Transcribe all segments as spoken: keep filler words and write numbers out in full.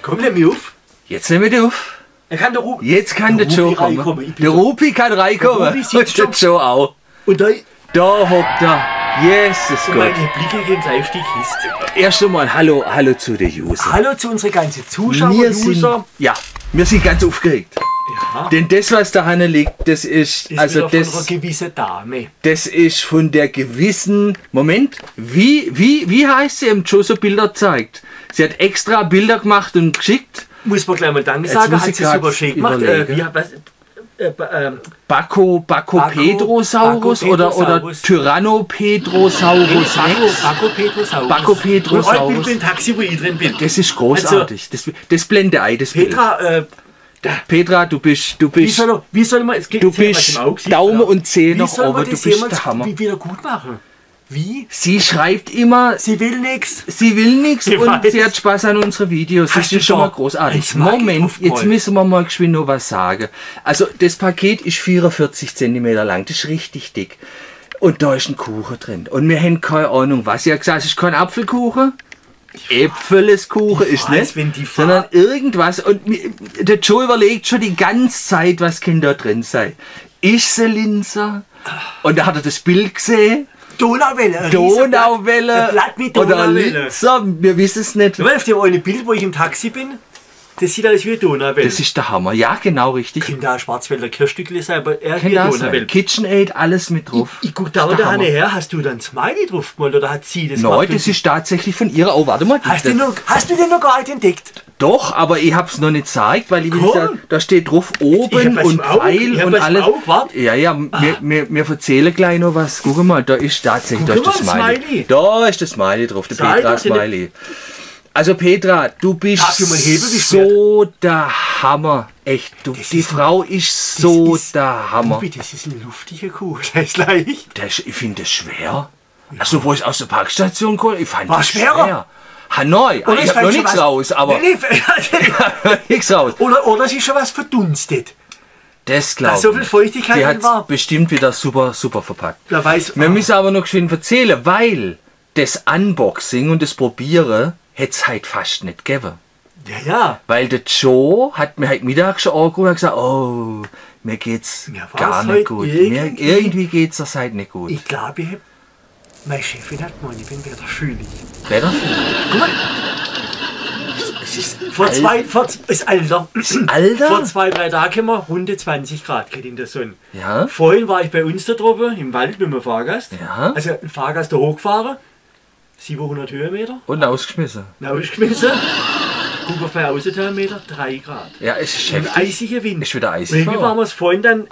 Komm, nimm mich auf. Jetzt nehmen wir auf. Er kann der Ru Jetzt kann der, der Joe kommen. reinkommen. Der Rupi kann reinkommen. Der Rupi Und der Joe auch. Und da, Da hockt er. Jesus Gott. meine Blicke gehen gleich auf die Kiste. Erst einmal Hallo, Hallo zu den User. Hallo zu unseren ganzen Zuschauer, Wir sind, User. ja, wir sind ganz aufgeregt. Ja, Denn das, was da hinten liegt, das ist, ist also wieder von einer das, gewissen Dame. das ist von der gewissen, Moment, wie, wie, wie heißt sie, im Joe so Bilder zeigt? Sie hat extra Bilder gemacht und geschickt. Muss man gleich mal Danke Jetzt sagen, muss hat ich sie grad super schön gemacht. Äh, überlegen. wie, was, äh, äh, Baco, Baco Baco- Pedrosaurus Baco oder, oder Pedrosaurus. Tyrannopedrosaurus Baco, Rex. Baco Pedrosaurus. Baco Pedrosaurus. Und heute bin ich im Taxi, wo ich drin bin. Das ist großartig. das, das blende ein, das Bild. Petra, äh, Petra, du bist, du wie bist, soll, wie soll man, es geht du jetzt hier was bist im Auge sieht, Daumen oder? und Zeh Wie nach soll man oben, du das bist jemals der Hammer. wieder gut machen? Wie? Sie schreibt immer, Sie will nichts. sie will nichts Ich und weiß. sie hat Spaß an unseren Videos. Das Hast du ist schon mal doch großartig. ein Smiley Moment, drauf jetzt gemalt? müssen wir mal geschwind noch was sagen. Also das Paket ist vierundvierzig Zentimeter lang, das ist richtig dick. Und da ist ein Kuchen drin. Und wir haben keine Ahnung was. Sie hat gesagt, es ist kein Apfelkuchen. Äpfeleskuchen ist weiß, nicht, wenn die sondern irgendwas. Und mir- der Joe überlegt schon die ganze Zeit, was kann da drin sein. Ist sie Linzer? Und da hat er das Bild gesehen. Donauwelle. ein Riesenblatt. Donauwelle Ein Blatt mit oder Donauwelle. Linzer, wir wissen es nicht. Du weißt, auf dem eine Bild, wo ich im Taxi bin, das sieht alles wie eine Donauwelle. Das ist der Hammer. Ja, genau richtig. Könnte auch Schwarzwälder Kirschstückle sein, aber er Kann wie eine das sein. Donauwelle. KitchenAid, alles mit drauf. Ich guck Das da ist und der da Hammer. her, hast du dann Smiley drauf gemalt oder hat sie das Nein, gemacht? das ist tatsächlich von ihrer. Oh, warte mal. Hast du, das- noch, hast du den noch gar nicht entdeckt? Doch, aber ich hab's noch nicht gezeigt, weil ich will Cool. ja, da steht drauf Ich oben hab was und im Auge, Pfeil ich hab und was im alles. Auge, warte. Ja, ja, wir, wir, wir erzählen gleich noch was. Guck mal, da ist tatsächlich, da Guck ist der mal, Smiley. Smiley. Da ist der Smiley drauf, der Zeig Petra doch den- Smiley. Also Petra, du bist Darf ich mal heben, wie so der Hammer. Echt, du, Das die ist ein- Frau ist so ist- der Hammer. Rupi, das ist ein luftiger Kuh, das ist leicht. Der ist, ich finde das schwer. Also, wo ich aus der Parkstation komme, ich fand War das schwerer? schwer. Hanoi, Oder ich ist habe noch vielleicht schon nichts was- raus, aber Nee, nee, nichts raus. oder, oder es ist schon was verdunstet. Das glaube Da ich. so viel Feuchtigkeit Die drin war. hat bestimmt wieder super, super verpackt. Wer weiß. Wir müssen aber noch geschwind erzählen, weil das Unboxing und das Probieren hätte es halt fast nicht gegeben. Ja, ja. Weil der Joe hat mir heute Mittag schon angerufen und hat gesagt, oh, mir geht's Mir war's gar nicht heute gut. irgendwie- Mir, irgendwie geht's das halt nicht gut. Ich glaube, ich hab, meine Chefin hat gemeint, ich bin wieder fühlig. Wer Guck mal. Es ist vor zwei, vor, ist Alter. Alter? Vor zwei, drei Tagen haben wir runde zwanzig Grad gehabt in der Sonne. Ja? Vorhin war ich bei uns da drüben im Wald mit dem Fahrgast. Ja. Also ein Fahrgast da hochgefahren. siebenhundert Höhenmeter. Und ausgeschmissen. Ausgeschmissen. Guck auf meine Außenthermometer, drei Grad. Ja, es ist Ein heftig. eisiger Wind. Ist wieder Und eisig. irgendwie waren wir es vorhin dann.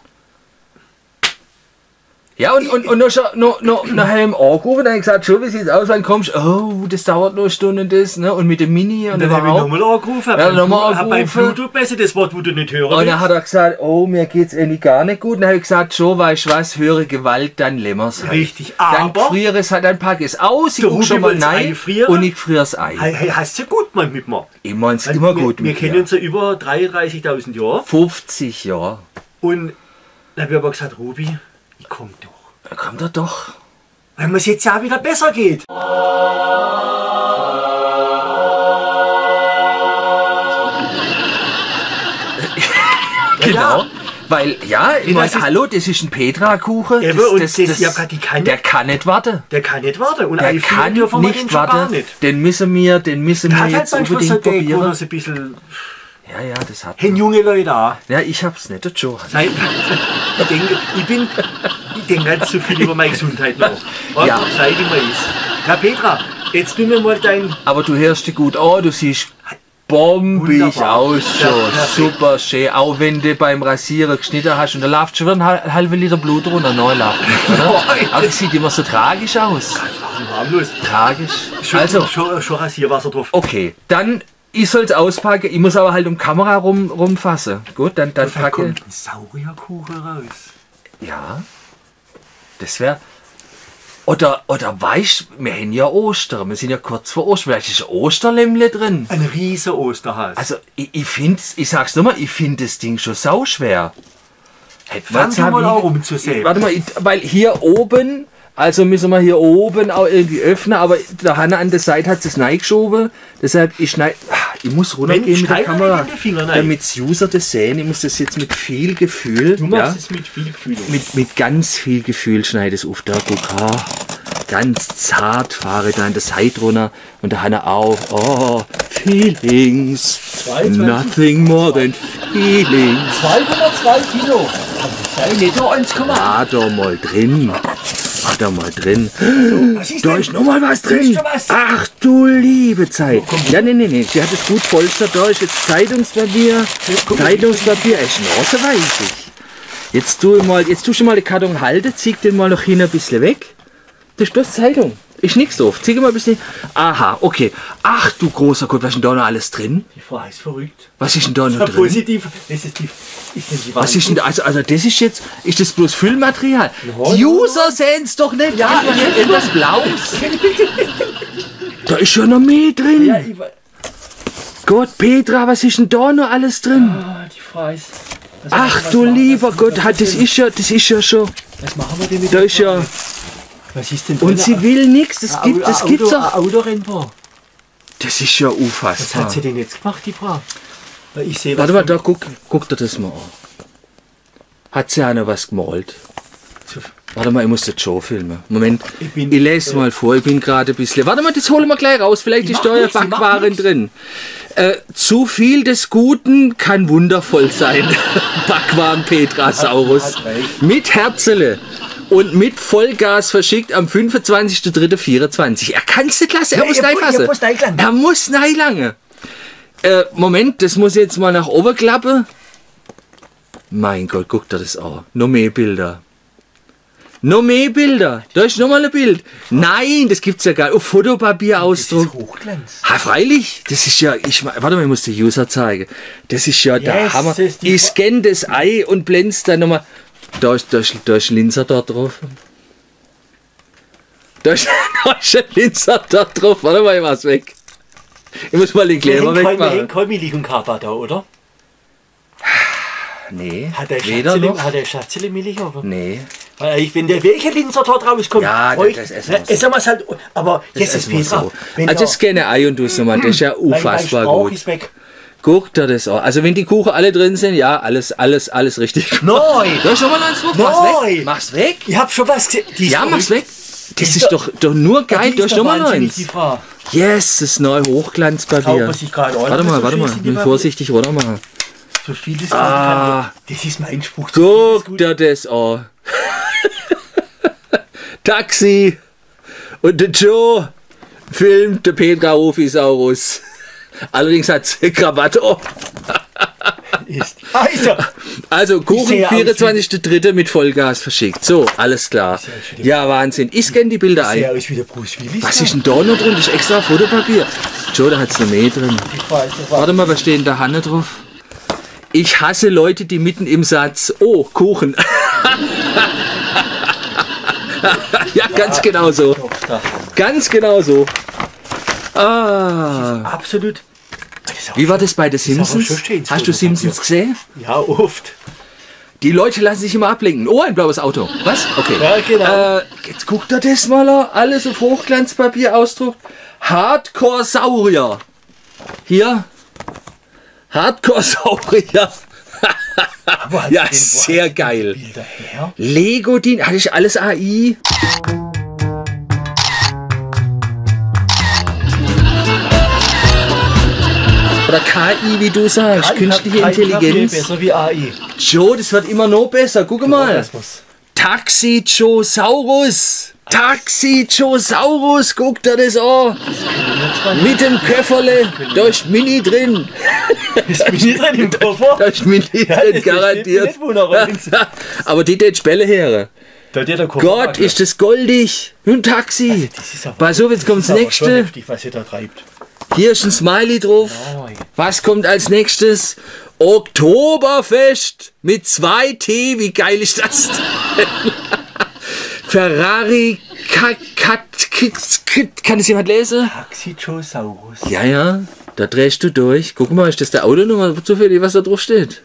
Ja, und, und, und noch, schon- noch, noch, noch haben wir angerufen und haben gesagt, schon, wie sieht's aus, wann kommst du? Oh, das dauert noch eine Stunde und das, ne? Und mit dem Mini und Dann habe ich überhaupt. nochmal angerufen. Hab Ja, beim nochmal Blut- hab beim angerufen. Blutdruck besser, das Wort, wo du nicht hören Und dann willst. hat er gesagt, oh, mir geht's irgendwie gar nicht gut. Und dann habe ich gesagt, schon, weißt du was, höhere Gewalt, dann lämmer's halt. Richtig, Dann aber- friere es halt, dann pack es aus, ich Der guck schon Rupi mal wollt's rein einfrieren. und ich friere es ein. Hey, hey, hast du gut mal mit mir? Ich mein's Also immer wir, gut Wir mit kennen dir. uns ja über dreiunddreißigtausend Jahre. fünfzig Jahre. Und dann habe ich aber gesagt, Rubi, ich komm doch. Da kommt er doch. Weil mir es jetzt ja wieder besser geht. Genau. Weil, ja, ich Ja, mein, das ist- hallo, das ist ein Petra-Kuchen. Eben, und das- ja, die kann- der kann nicht warten. Der kann nicht warten. Und Der einfrieren kann dürfen wir den nicht schon gar warten. nicht. Den müssen wir, den müssen Der wir hat halt jetzt manchmal so unbedingt Tag, wo probieren. das ein bisschen... Ja, ja, das hat. Hey, junge Leute auch. Ja, ich hab's nicht, der Joe. Sei, ich denke, ich bin... Ich denke nicht so viel über meine Gesundheit nach. Aber Ja. sei wie man ist. Ja, Petra, jetzt tu mir mal dein... Aber du hörst dich gut an, du siehst bombig Wunderbar. aus Ja, schon. perfekt. Super schön. Auch wenn du beim Rasieren geschnitten hast und da läuft schon wieder ein hal- halbe Liter Blut runter. Nein, läuft nicht, oder? Nein. Aber das sieht immer so tragisch aus. Harmlos. Tragisch. Schon, Also, schon, schon Rasierwasser drauf. okay, dann ich soll's auspacken. Ich muss aber halt um die Kamera rum, rumfassen. Gut, dann, dann Da packe kommt ein Saurierkuchen raus. Ja, das wäre. Oder, oder weißt du, wir haben ja Ostern. Wir sind ja kurz vor Ostern. Vielleicht ist ein Osterlämmle drin. Ein riesen Osterhals. Also, ich, ich finde, ich sag's nochmal, ich finde das Ding schon sauschwer. Hätte man Fang jetzt du mal wie- auch rumzusägen. Warte mal, ich, weil hier oben, also müssen wir hier oben auch irgendwie öffnen, aber der Hanna an der Seite hat es reingeschoben. Deshalb, ich schneid, ah, ich muss runtergehen mit der steig Kamera, nicht in den Finger rein. damit die User das sehen. Ich muss das jetzt mit viel Gefühl, Du machst ja, es mit viel Gefühl. mit, mit ganz viel Gefühl schneide es auf. Da guck, ah, ganz zart fahre da in der Seite runter und da hat er auch, oh, Feelings, zweiundzwanzig. nothing more than feelings. zwei Komma zwei Kilo. Sei nicht nur eins Komma acht. Ah, da mal drin. Ah, da mal drin. Was ist Da denn? ist noch mal was drin. Ist da was? Ach du liebe Zeit. Ja, nee, nee, nee. Sie hat es gut polstert. Da ist jetzt Zeitungspapier. Zeitungspapier. Echt naseweisig. Jetzt tu ich mal, jetzt tust du mal den Karton halten. Zieh den mal noch hin ein bisschen weg. Das ist bloß Zeitung. Ist nichts drauf. Zieh mal ein bisschen. Aha, okay. Ach du großer Gott, was ist denn da noch alles drin? Die Frau ist verrückt. Was ist denn da noch Ja, drin? positiv. Das ist die, ist denn die Was ist denn, also, also das ist jetzt, ist das bloß Füllmaterial? Nein. Die User sehen es doch nicht. Ja, etwas Blaues. Da ist ja noch mehr drin. Ja, ich, Gott, Petra, was ist denn da noch alles drin? ah, die Frau ist. Was Ach was du machen- lieber was- Gott, was hat, das denn- ist ja, das ist ja schon. Was machen wir denn mit Da der ist ja. Frau? Was ist denn Und sie will nichts. Das Ein gibt, Auto- das ein gibt's Auto- doch. ein Autorennbahn. Das ist ja Was unfassbar. hat sie denn jetzt gemacht, die Frau? Weil ich sehe, Warte was mal, da guck, guck dir das mal an. Hat sie auch noch was gemalt? zu- Warte mal, ich muss das schon filmen. Moment, Ich ich, bin, lese äh, mal vor, ich bin gerade ein bisschen. Warte mal, das holen wir gleich raus. Vielleicht Ich ist mach da ja nichts, ich mach Backwaren nichts. drin. Äh, zu viel des Guten kann wundervoll sein. Backwaren Petrasaurus. Hat- hat recht. Mit Herzele. Und mit Vollgas verschickt am fünfundzwanzigster dritter vierundzwanzig. Er kann es nicht lassen, er Ja, muss ihr mu- reinfassen. ihr muss reinlangen. Er muss reinlangen. Äh, Moment, das muss ich jetzt mal nach oben klappen. Mein Gott, guck dir das an. Noch mehr Bilder. Noch mehr Bilder. Da ist noch mal ein Bild. Nein, das gibt's ja gar nicht. Auf Fotopapierausdruck. Das ist Hochglanz. Ha, freilich. Das ist ja, ich mein, warte mal, ich muss den User zeigen. Das ist ja der Yes, Hammer. das ist die Ich scanne das Ei und blend's dann nochmal. Da ist, da, ist, da ist ein Linser da drauf. Da ist, da ist ein Linser da drauf. Warte mal, ich mach's weg. Ich muss mal den Wir Kleber hängen kein- wir wegmachen. hängen kein Milch und Kaba da, oder? Nee, Hat der weder Schatzele, noch. hat der Schatzele Milch, oder? Nee. Weil ich bin der welche Linser dort rauskommt. Ja, euch, das essen wir so. essen wir's halt. Aber jetzt ist essen wir Petra. so. Wenn Also ihr- das gerne Ei und du nochmal, das ist ja mein, mein unfassbar Sprauch gut. ist weg. Guck dir das an. Also wenn die Kuchen alle drin sind, ja, alles, alles, alles richtig. Nein! Da ist schon mal eins drauf. Mach's Nein! weg. Mach's weg. Ich hab schon was gesehen. Die ist Ja, verrückt. mach's weg. Das ist ist doch, doch nur geil. Die Da ist doch schon mal wahnsinnig, eins. die Frau. Yes, das neue Traut Hochglanzpapier. man sich gerade an, Warte so mal, viel warte mal. sind die Bin Papier- vorsichtig runter machen. So viel ist Ah. Das ist mein Spruch. So viel ist Guck gut. dir das an. Taxi. Und der Joe filmt der Petra Rufisaurus. Allerdings hat sie Krawatte auf. Ist. Ah, ist er. Also Kuchen sehe aus wie- vierundzwanzigster dritter mit Vollgas verschickt. So, alles klar. sehe aus wie der- Ja, Wahnsinn. Ich scanne die Bilder Sehr ein. aus wie der Bruce Willis. Was ist denn da noch drin? Das ist extra Fotopapier. Joe, da hat es noch mehr drin. Die Frau ist der Warte mal, was steht in der Hanne drauf? Ich hasse Leute, die mitten im Satz, oh, Kuchen. Ja, ganz genau so. Doch, da. Ganz genau so. Ah. Absolut. Das ist auch- Wie war das bei den ist aber Simpsons? schon schön, Hast du so Simpsons gesehen? Ja, oft. Die Leute lassen sich immer ablenken. Oh, ein blaues Auto. Was? Okay. Ja, genau. Äh, jetzt guckt er das mal an. Alles auf Hochglanzpapier ausdruckt. Hardcore-Saurier. Hier. Hardcore-Saurier. Aber hat Ja, sie denn- wo sehr hat sie geil. die Bilder her? Lego, die hatte ich alles A I. Oder K I, wie du sagst, Kein- künstliche kein Papier Intelligenz. Besser wie A I. Joe, das wird immer noch besser. Guck mal. Das muss. Taxi Josaurus. Taxi Josaurus, guck dir das an. Mit dem Köfferle, da ist Mini drin. Ist Mini drin im Koffer? Da ist Mini Ja, drin, das garantiert. steht nicht, wo noch rein- Aber die den Spelle her. Da hat ja der Koffer. Gott, ist das goldig. Ein Taxi. Das ist aber- Pass auf, jetzt kommt das aber schon nächste. heftig, was ihr da treibt. Hier ist ein Smiley drauf. Nein. Was kommt als nächstes? Oktoberfest mit zwei T. Wie geil ist das denn? Ferrari Ka- Kat- Kit- Kit- Kann das jemand lesen? Taxichosaurus. Ja, ja. Da drehst du durch. Guck mal, ist das der Autonummer zufällig, was da drauf steht?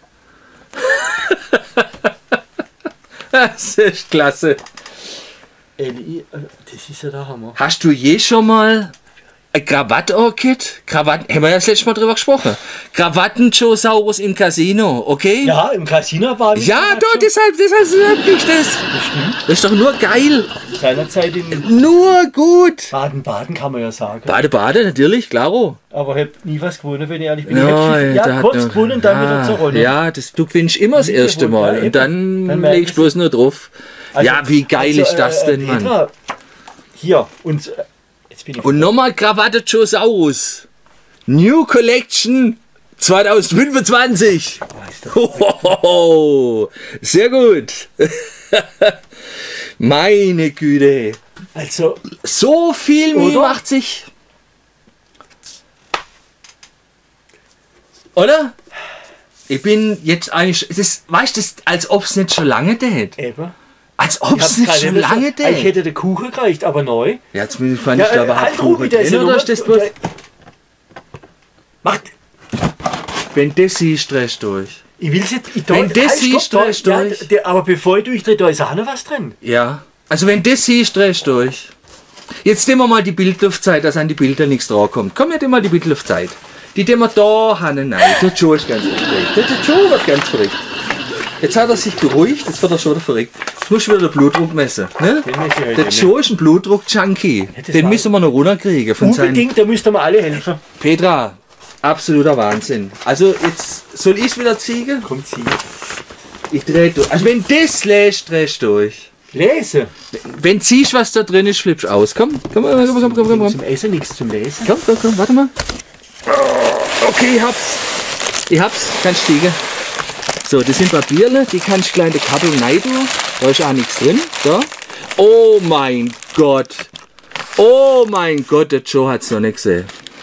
Das ist klasse. L I, äh, das ist ja der Hammer. Hast du je schon mal Ein Krawatt-Orchid, Krawatten, haben wir ja das letzte Mal drüber gesprochen. Krawatten-Josaurus im Casino, okay? Ja, im Casino war ich. Ja, doch, deshalb, deshalb sag ich das. Das ist doch nur geil. Seinerzeit in Nur gut. Baden-Baden kann man ja sagen. Bade, Bade, natürlich, klaro. Aber ich hab nie was gewonnen, wenn ich ehrlich bin. Ja, ich da hab ja hat kurz noch- gewonnen, dann wieder ah, zur Rolle. Ja, das, du gewinnst immer das Nie erste gewonnen, Mal ja, und dann, Dann merken legst du bloß nur drauf. Also- ja, wie geil also, ist das äh, denn, Mann? Petra, hier, und äh, jetzt bin ich. Und nochmal Krawatte Josaurus. New Collection zwanzig fünfundzwanzig. Hohoho, sehr gut. Meine Güte. Also, So viel Mühe Oder? macht sich. Oder? Ich bin jetzt eigentlich. Das, weißt du, das, als ob es nicht schon lange dät. eben. Als ob Ich es hab's nicht gerade schon nicht so- lange Ich dät. hätte den Kuchen gereicht, aber neu. Ja, jetzt bin ich fand ich da überhaupt halt, Rubi, Kuchen der ist drin, ja oder nur- ist das bloß. der- Macht. Wenn das siehst, drehst du durch. Ich will es jetzt. Ich Wenn das siehst, da, drehst du ja, durch. der, aber bevor ich durchdrehe, da ist auch noch was drin. Ja. Also wenn das siehst, drehst du durch. Jetzt nehmen wir mal die Bildluftzeit, dass an die Bilder nichts draufkommt. Komm, jetzt mal die Bildluftzeit. Die, die wir da haben, nein. Der Joe ist ganz verrückt. Der Joe wird ganz verrückt. Jetzt hat er sich beruhigt, jetzt wird er schon wieder verrückt. Jetzt muss ich wieder den Blutdruck messen. Ne? Den möchte ich heute Der nicht. Joe ist ein Blutdruck-Junkie. das Den war- müssen wir noch runterkriegen. Von seinen Unbedingt, da müsst ihr mir alle helfen. Petra, absoluter Wahnsinn. Also jetzt soll ich es wieder ziehen? Kommt sie. Ich dreh durch. Also wenn das lässt, drehst du durch. Lese. Wenn du siehst, was da drin ist, flippst du aus. Komm, komm, komm, komm, komm, komm, komm, komm. Zum Essen nichts zum Lesen. Komm, komm, komm, warte mal. Okay, ich hab's. Ich hab's, kannst stiegen. So, das sind Papierle, die kannst du gleich in die Kabel rein tun. Da ist auch nichts drin. Da. Oh mein Gott. Oh mein Gott, der Joe hat's noch nicht gesehen.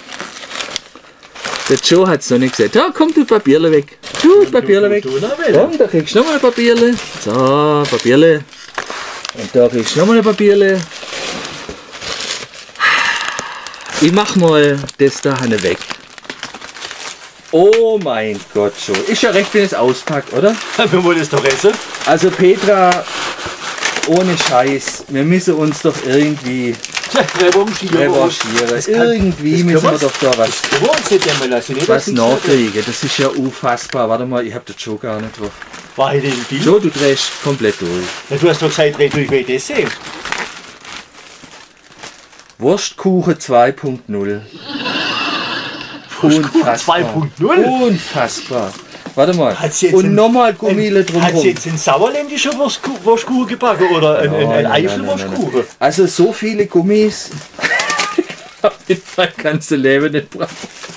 Der Joe hat's noch nicht gesehen. Da, komm, du Papierle weg. Du, Papierle weg. Du noch will. Komm, da kriegst du nochmal ein Papierle. So, Papierle. Und da kriegst du nochmal ein Papierle. Ich mach mal das da hinten weg. Oh mein Gott, schon. Ist ja recht, wenn ich es auspackt, oder? Wir wollen es doch essen. Also Petra, ohne Scheiß, wir müssen uns doch irgendwie Revanchieren. revanchieren. Das kann- Irgendwie das müssen wir können doch da was, Wir wollen es nicht einmal lassen. Nicht, was dass nichts mehr drin nachkriegen. Das ist ja unfassbar. Warte mal, ich hab den Joe gar nicht drauf. ist. War heute im Bild. Joe, du drehst komplett durch. Ja, du hast doch gesagt, dreh durch, weil ich das sehe. Wurstkuchen zwei Punkt null. Wurstkuchen zwei Punkt null? Unfassbar. Warte mal. Hat's jetzt Und ein- nochmal Gummile Hat sie drumherum. jetzt einen sauerländischen Wurstku- Wurstkuchen gebacken oder einen, einen, einen Nein, nein, nein, nein, nein, Eifelwurstkuchen? nein. Also so viele Gummis. Auf jeden Fall kannst du Leben nicht brauchen.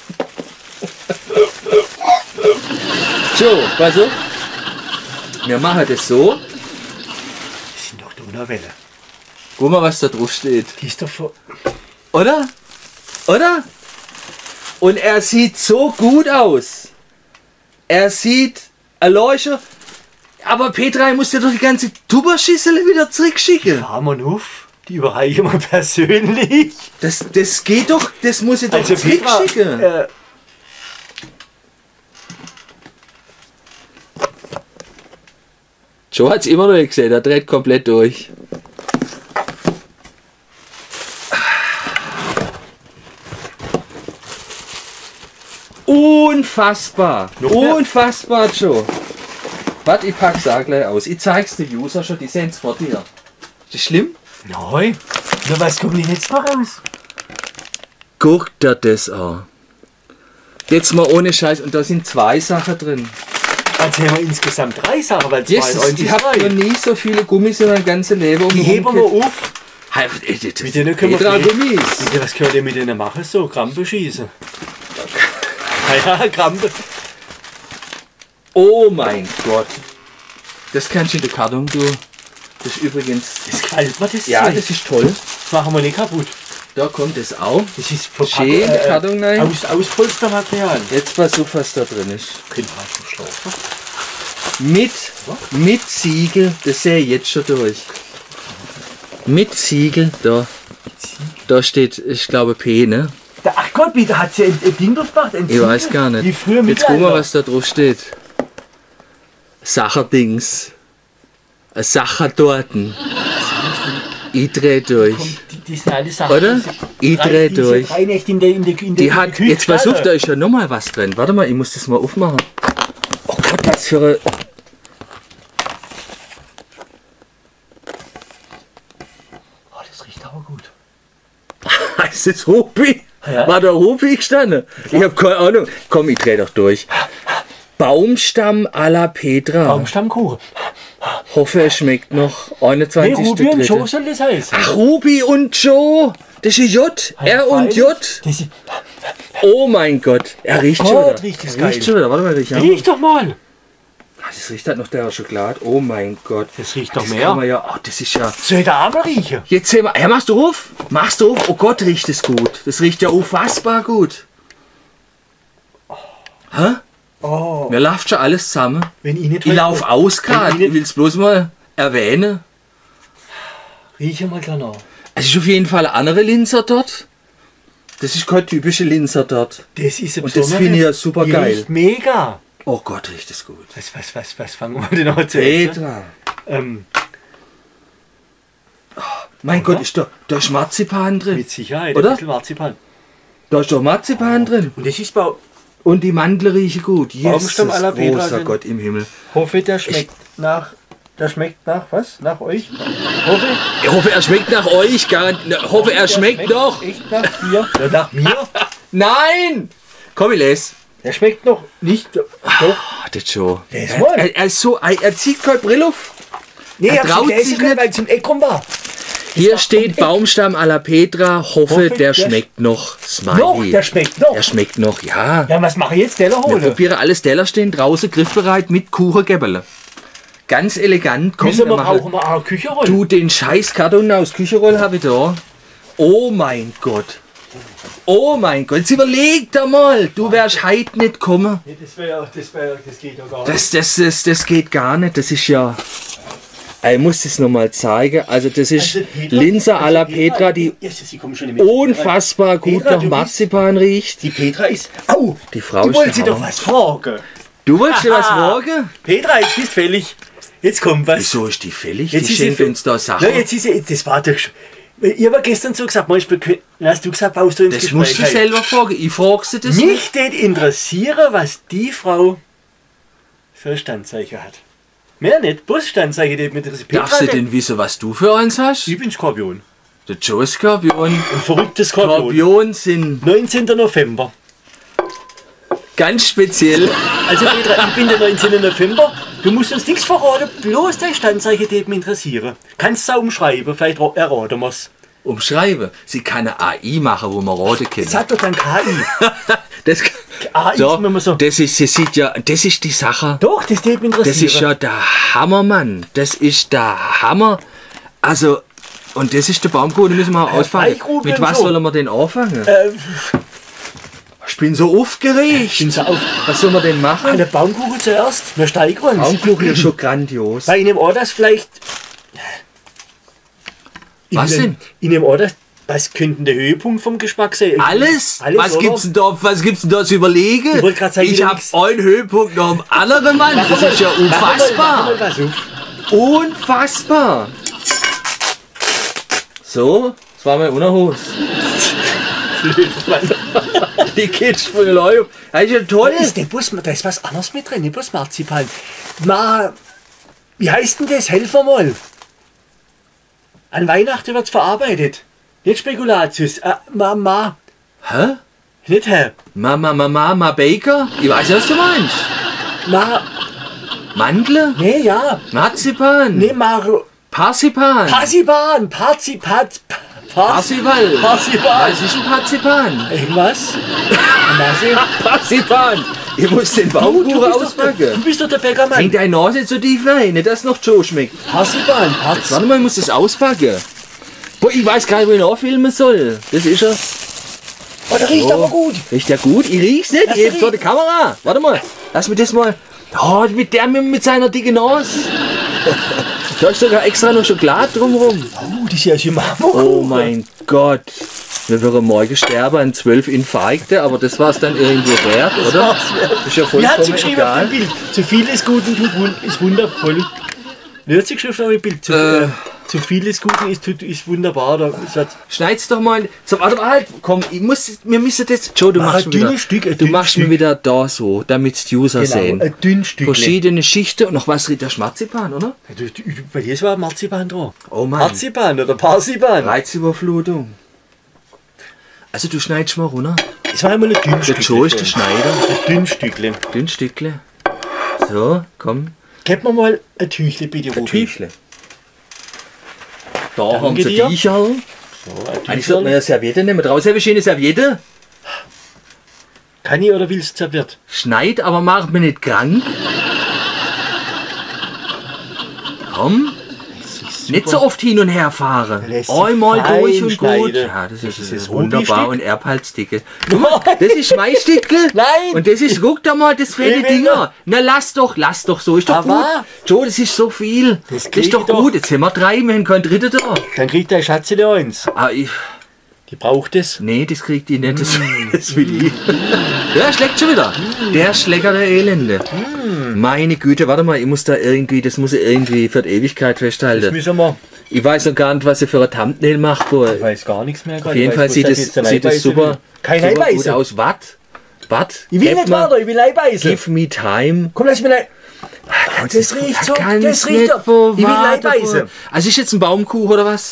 So, pass auf. Wir machen das so. Das sind doch Donauwelle. Guck mal, was da drauf steht. Die ist doch vor. Oder? Oder? Und er sieht so gut aus. Er sieht erleuchtet. Aber Petra, ich muss dir doch die ganze Tuberschüssel wieder zurückschicken. Fahren wir auf. Die überreichen wir persönlich. Das, das geht doch, das muss ich doch Also Petra, zurückschicken. äh, Joe hat es immer noch nicht gesehen, er dreht komplett durch. Unfassbar! Noch mehr? Unfassbar, Joe! Warte, ich pack's auch gleich aus. Ich zeig's den User schon, die sehen's vor dir. Ist das schlimm? nein. Na, was kommt denn jetzt noch raus? Guck dir das an. Jetzt mal ohne Scheiß, und da sind zwei Sachen drin. Also haben wir insgesamt drei Sachen, weil zwei Jesus, und eins ich ist habe noch drei. nie so viele Gummis in meinem ganzen Leben Die heben wir auf. Mit denen können wir Petra vielleicht- Gummis. Ja, was können wir denn mit denen machen? So, Krampe schießen. Ja, Krampe. Oh mein Gott. Das kannst du in den Karton, du. Das ist übrigens. Das gefällt mir, das Ja, Zeug. das ist toll. Das machen wir nicht kaputt. Da kommt das auch. Das ist Schön in den Karton rein. aus, Auspolstermaterial. Jetzt pass auf, was da drin ist. Können wir schon schlafen. Mit, mit Siegel, das sehe ich jetzt schon durch. Mit Siegel, da. Da steht, ich glaube P, ne? Da, ach Gott, bitte, hat sie ein, ein Ding drauf gemacht? Ein Ich Siegel? weiß gar nicht. Wie früher Jetzt gucken wir, Mittelalter. was da drauf steht. Sacherdings. Ein Sachertorten. Ich dreh durch. Komm, die, die sind alle Sachen. Oder? Ich Drei- dreh diese durch. drei Nächte in der, in der, in der, Die in hat, der Küche jetzt versucht, da gestanden. ist ja nochmal was drin. Warte mal, ich muss das mal aufmachen. Oh Gott, was für eine... Oh, das riecht aber gut. Heißt das Rupi? Ja. War da Rupi gestanden? Ich habe keine Ahnung. Komm, ich dreh doch durch. Baumstamm à la Petra. Baumstammkuchen. Hoffe, es schmeckt noch. Nee, einundzwanzigster Ruby und Dritte. Joe soll das heißen. Ach, Ruby und Joe. Das ist J. R und J. Das ist, Oh mein Gott. Er riecht schon Gott, wieder. riecht das Er riecht geil. schon wieder. Warte mal, riech an. riech doch mal. Ah, das riecht halt noch der Schokolade. Oh mein Gott. Das riecht doch Das mehr. kann man ja. Oh, das ist ja. Soll der Arme riechen? Jetzt sehen wir. Ja, machst du auf? Machst du auf? Oh Gott, riecht es gut. Das riecht ja unfassbar gut. Hä? Oh, Mir läuft schon alles zusammen. wenn ich nicht Ich lauf aus gerade. Wenn ich Ich will es bloß mal erwähnen. Rieche mal klar noch. Es ist auf jeden Fall eine andere Linzer dort. Das ist keine typische Linzer dort. Das ist eine Und das besondere- finde ich ja super die geil. riecht mega. Oh Gott, riecht das gut. Was, was, was, was fangen wir denn noch zu essen? Petra. Ähm, Mein Oder? Gott, ist da, da ist Marzipan drin. mit Sicherheit, Oder? ein bisschen Marzipan. Da ist doch Marzipan drin. Und das ist bei Und die Mandel riechen gut. Jesus, Baumstamm à la Petra großer drin. Gott im Himmel. Hoffe, der schmeckt nach. Der schmeckt nach was? Nach euch? Hoffe, Ich hoffe, er schmeckt nach euch. Garant ich hoffe, er der schmeckt noch. Echt nach dir? Ja, nach mir? Nein! Komm, ich lese. Der schmeckt noch nicht. Doch. Ah, das schon. Les Er, mal. er, er, ist so, er, er zieht keine Brille auf. Nee, Er ich hab's traut nicht sich lesen können, nicht. weil es im Eck rum war. Hier steht Baumstamm à la Petra. Hoffe, Hoffe, der der schmeckt noch. Smiley. Noch, der schmeckt noch. Er schmeckt noch, ja. Ja, was mache ich jetzt? Der Wir holen. probieren alles. Teller stehen draußen griffbereit mit Kuchengebele. Ganz elegant. Komm, Müssen wir wir machen- brauchen wir auch eine Küchenrolle. Du, den scheiß Karton aus Küchenroll habe ich da. Oh mein Gott. Oh mein Gott. Jetzt überleg dir mal. Du wärst heute nicht kommen. Nee, das, wär, das, wär, das geht ja gar nicht. Das, das, das, das geht gar nicht. Das ist ja... Ich muss das nochmal zeigen. Also das ist Also Petra- Linzer à la also Petra, die Ja, sie kommen schon mit. unfassbar gut Petra, nach du Marzipan riecht. Die Petra ist. Au! Die Frau du ist wolltest sie der doch Hammer. was fragen. Du wolltest dir was Aha. fragen? Petra, jetzt bist fällig. Jetzt kommt was. Wieso ist die fällig? Jetzt die ist sie schenkt fä- uns da Sachen. Ja, jetzt ist sie. Das war doch schon. Ich habe gestern so gesagt, manchmal kö- hast du gesagt, baust du ins das Gespräch. musst du ein. selber fragen. Ich frage sie das nicht. Mich tät interessieren, was die Frau für Standzeichen hat. Mehr nicht, bloß Standzeichen, die mich interessiert. Darf Petra, sie denn wissen, was du für eins hast? Ich bin Skorpion. Der Joe ist Skorpion. Ein verrücktes Skorpion. Skorpion sind neunzehnten November. ganz speziell. Also Petra, ich bin der neunzehnten November. Du musst uns nichts verraten, bloß dein Standzeichen, die mich interessieren. Kannst du auch umschreiben, vielleicht ra- erraten wir's. Umschreiben. Sie kann eine A I machen, wo man rote kennt. Sag doch dann K I. Das, A I so, ist immer so. das ist, sie sieht ja, das ist die Sache. Doch, das tät mich Das ist interessieren. ja der Hammer, Mann. Das ist der Hammer. Also, und das ist der Baumkuchen, den müssen wir ausfangen. Feigrubel Mit und was so. sollen wir den anfangen? Äh, Ich bin so aufgeregt. bin so auf. Was soll man denn machen? Eine Baumkuchen zuerst. Wir steigern uns. Baumkuchen ist schon grandios. Bei einem Ort das vielleicht. Was in denn? In einem Ort, was könnte der Höhepunkt vom Geschmack sein? Alles? Alles was, oder? gibt's denn da, was gibt's denn da zu überlegen? Ich wollte gerade sagen, ich wieder habe nix. einen Höhepunkt nach dem anderen, Mann. Das ist ja Mach mal- unfassbar. mach mal was auf. Unfassbar. So, das war mein Unterhose. Die geht voll auf. Das ist ja toll. Da ist, nicht bloß, da ist was anderes mit drin, nicht bloß Marzipan. Ma, wie heißt denn das? Helf mir mal. An Weihnachten wird es verarbeitet. Nicht Spekulatius. Äh, ma, ma. Hä? Nicht hä? Mama, Mama, Mama Baker? Ich weiß, was du meinst. Ma. Mandel? Nee, ja. Marzipan? Nee, Maro. Parsipan? Parsipan. Parzipat. Parsival? Parsipan. Was ist ein Parzipan? Irgendwas? Mal sehen. Parsipan! Ich muss den Du, du, Baumkuchen bist doch der, auspacken. du bist doch der Bäckermann. Hängt deine Nase so tief rein, nicht dass noch Joe schmeckt. Parsipan. Parz. Warte mal, ich muss das auspacken. Boah, ich weiß gar nicht, wo ich nachfilmen soll. Das ist er. Oh, der riecht So. aber gut. Riecht der gut? Ich riech's nicht. Lass Ich mich hab vor der Kamera. Warte mal. Lass mich das mal. Oh, mit der mit, mit seiner dicken Nase. Da ist sogar extra noch Schokolade drumherum. Oh, das ist ja schon Marmor. Oh mein Gott. Wir würden morgen sterben an zwölf Infarkte, aber das war es dann irgendwo wert, oder? war's wert. Das ist ja Wie hat sie vollkommen geschrieben auf dem egal. Bild? Zu viel ist gut und tut wun- ist wundervoll. Wie hat sie geschrieben auf dem Bild? Zu, Äh, äh, zu viel des Guten ist, ist wunderbar. Da ist halt Schneid's doch mal. So, warte mal, halt, komm, ich muss, wir müssen das. Joe, du Mach machst ein mir wieder, dünnes Stück, ein du dünnes machst mir Stück. wieder da so, damit die User genau, sehen. ein dünn Stück. Verschiedene Schichten und noch was drin, der Marzipan, oder? Bei dir war Marzipan dran. Oh Mann. Marzipan oder Parsipan. Reizüberflutung. Also du schneidest mal runter. Das war einmal ein dünn Der Stück. Joe ist der Schneider. Ein dünn Stückle. Dünn Stückle. So, komm. Gib mir mal ein Tüchle bitte, Rupi. Tüchle. Da Danke haben sie dir. Viecherl. So, ein Eigentlich sollte man Tüchlein. ja Serviette nehmen. Draußen habe ich eine Serviette. Kann ich oder willst du serviert? Schneid, aber mach mich nicht krank. Komm. Nicht so oft hin und her fahren. lässt sich Einmal fein durch und gut. schneiden. Ja, das ist, ist das wunderbar. Ruby-Stück? Und Erbhalsdicke. Das ist mein Stückle. Nein. Und das ist, guck da mal, das fette Ich will Dinger. noch. Na lass doch, lass doch so. Ist doch Aber- gut. Joe, das ist so viel. Das Das, krieg ist doch ich doch. gut. Jetzt haben wir drei, wir haben keinen dritten da. Dann kriegt der Schatzele eins. Ah, ich, Die braucht es. nee, das kriegt die nicht. Das, das will ich. Der schlägt schon wieder. Der Schläger der Elende. Meine Güte, warte mal, ich muss da irgendwie, das muss ich irgendwie für die Ewigkeit Das festhalten. müssen wir. Ich weiß noch gar nicht, was ich für ein Thumbnail mache. Ich Boah. weiß gar nichts mehr. Auf jeden Fall sieht es sieht es super, Kein super gut Eiweiß. aus. Was? Was? Ich will nicht weiter, ich will Eiweiß. Give me time. Komm, lass mich nicht. Das riecht so. Kann's Das riecht nicht doch. vor Ich will warten, Eiweiß. boah. Also ist jetzt ein Baumkuchen oder was?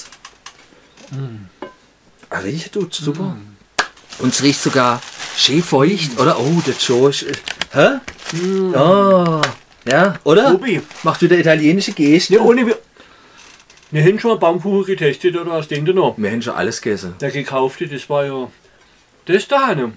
Mm. Riecht tut super. Und es riecht sogar schön feucht, oder? Oh, der Joe ist... Hä? Oh, ja, oder? Ruby. Macht wieder italienische Gesten. Ja, ohne. Wir, wir haben schon mal Baumkuchen getestet, oder was denkt ihr noch? Wir haben schon alles gegessen. Der gekaufte, das war ja. Das da, ne?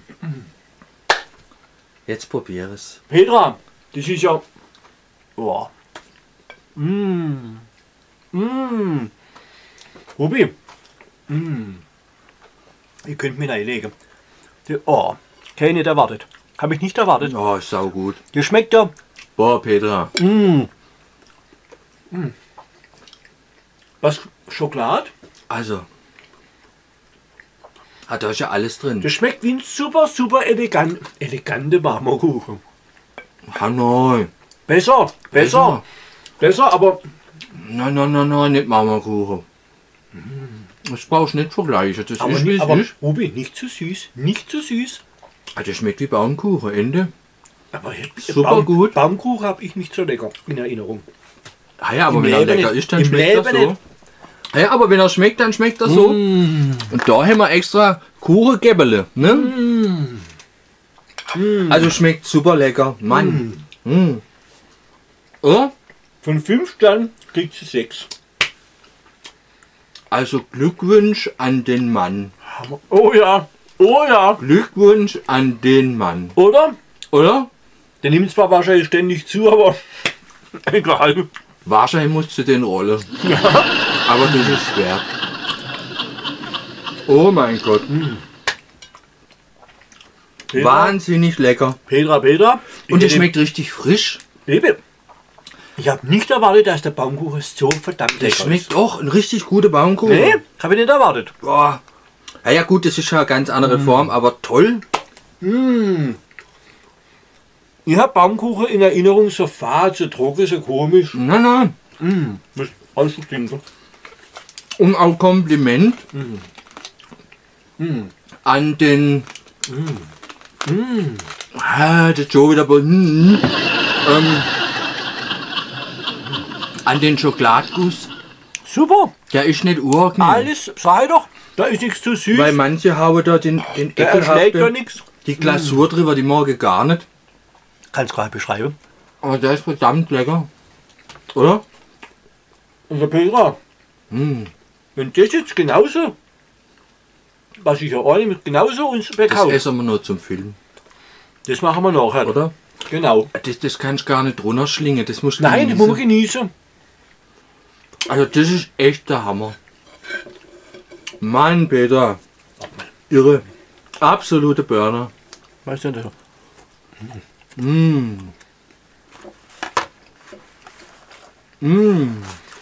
Jetzt probier es. Petra, das ist ja. Oh. Mmh. Mmh. Ruby. Mmh. Ich könnte mich reinlegen. Die- Oh, hätte ich nicht erwartet. Habe ich nicht erwartet. Oh, ist sau gut. Das schmeckt ja. Boah, Petra. Mmh. Mmh. Was? Schokolade? Also. Hat da ist ja alles drin. Das schmeckt wie ein super, super elegant, elegante Marmorkuchen. Hanoi. Besser, besser, besser, aber Nein, nein, nein, nein, nicht Marmorkuchen. Das brauchst du nicht vergleichen. Das aber, ist wie nicht, es aber ist. Ruby, nicht zu süß, nicht zu süß. Ah, das schmeckt wie Baumkuchen. Ende. Aber jetzt- Super Baum, gut. Baumkuchen habe ich nicht so lecker in Erinnerung. Ah ja, aber Im wenn er Leben lecker nicht. ist, dann Im schmeckt er Leben so. nicht. Ah ja, aber wenn er schmeckt, dann schmeckt er so. Mm. Und da haben wir extra Kuchengebele. Ne? Mm. Also schmeckt super lecker. Mann. Mm. Oder? Von fünf Sternen kriegt sie sechs. Also Glückwunsch an den Mann. Oh ja, oh ja, Glückwunsch an den Mann. oder? Oder? Der nimmt zwar wahrscheinlich ständig zu, aber egal. Wahrscheinlich musst du den rollen. Aber das ist wert. Oh mein Gott. Petra, Wahnsinnig lecker. Petra, Petra. Und es ich schmeckt richtig frisch. Baby, ich habe nicht erwartet, dass der Baumkuchen so verdammt Der lecker ist. schmeckt auch ein richtig guter Baumkuchen. Nee, habe ich nicht erwartet. Boah. Ja, ja gut, das ist ja eine ganz andere Form, aber toll. Mm. Ich habe Baumkuchen in Erinnerung so fad, so trocken, so komisch. Nein, nein. Mm. Was alles so klingt. Und auch Kompliment an den... Ah, der Joe wieder... Mm, ähm, an den Schokoladenguss. Super, Der ist nicht urgen. alles, sag ich doch, da ist nichts zu süß. Weil manche haben da den, den Der erschlägt da ekelhaften... nichts. Die Glasur drüber, die mag ich gar nicht. Kannst gerade beschreiben. Aber der ist verdammt lecker. Oder? Und der Petra, Mm. wenn das jetzt genauso, was ich ja alle genauso uns Das verkaufe, essen wir nur zum Film, das machen wir nachher. oder? Genau. Das, das kannst du gar nicht drunter schlingen. Das musst du Nein, das genießen. muss man genießen. Also das ist echt der Hammer. Mann, Peter. Irre. Absolute Burner. Weißt du das? Mm. Mm.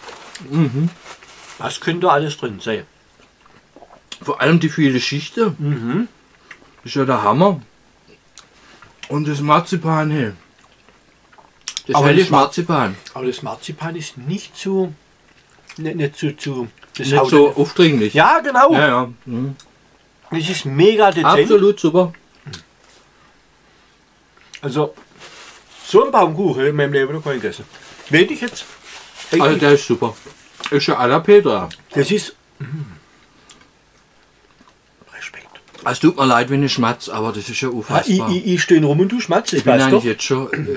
Was könnte alles drin sein? Vor allem die viele Schichten. Mhm. Ist ja der Hammer. Und das Marzipan, hey. Das Aber helle das Mar- Marzipan. Aber das Marzipan ist nicht so nicht, nicht zu, zu das Nicht haut so nicht. aufdringlich. Ja, genau. Ja, ja. Mhm. Das ist mega dezent. Absolut super. Also, so ein Baumkuchen in meinem Leben noch keinen gegessen. Wenn ich jetzt. Also der ist super. Ist ja à la Petra. Das ist. Mm, Respekt. Es tut mir leid, wenn ich schmatz, aber das ist ja Ah, ich, unfassbar. ich, ich stehe rum und du schmatzt. ich Ich bin weiß eigentlich doch. jetzt schon... Äh,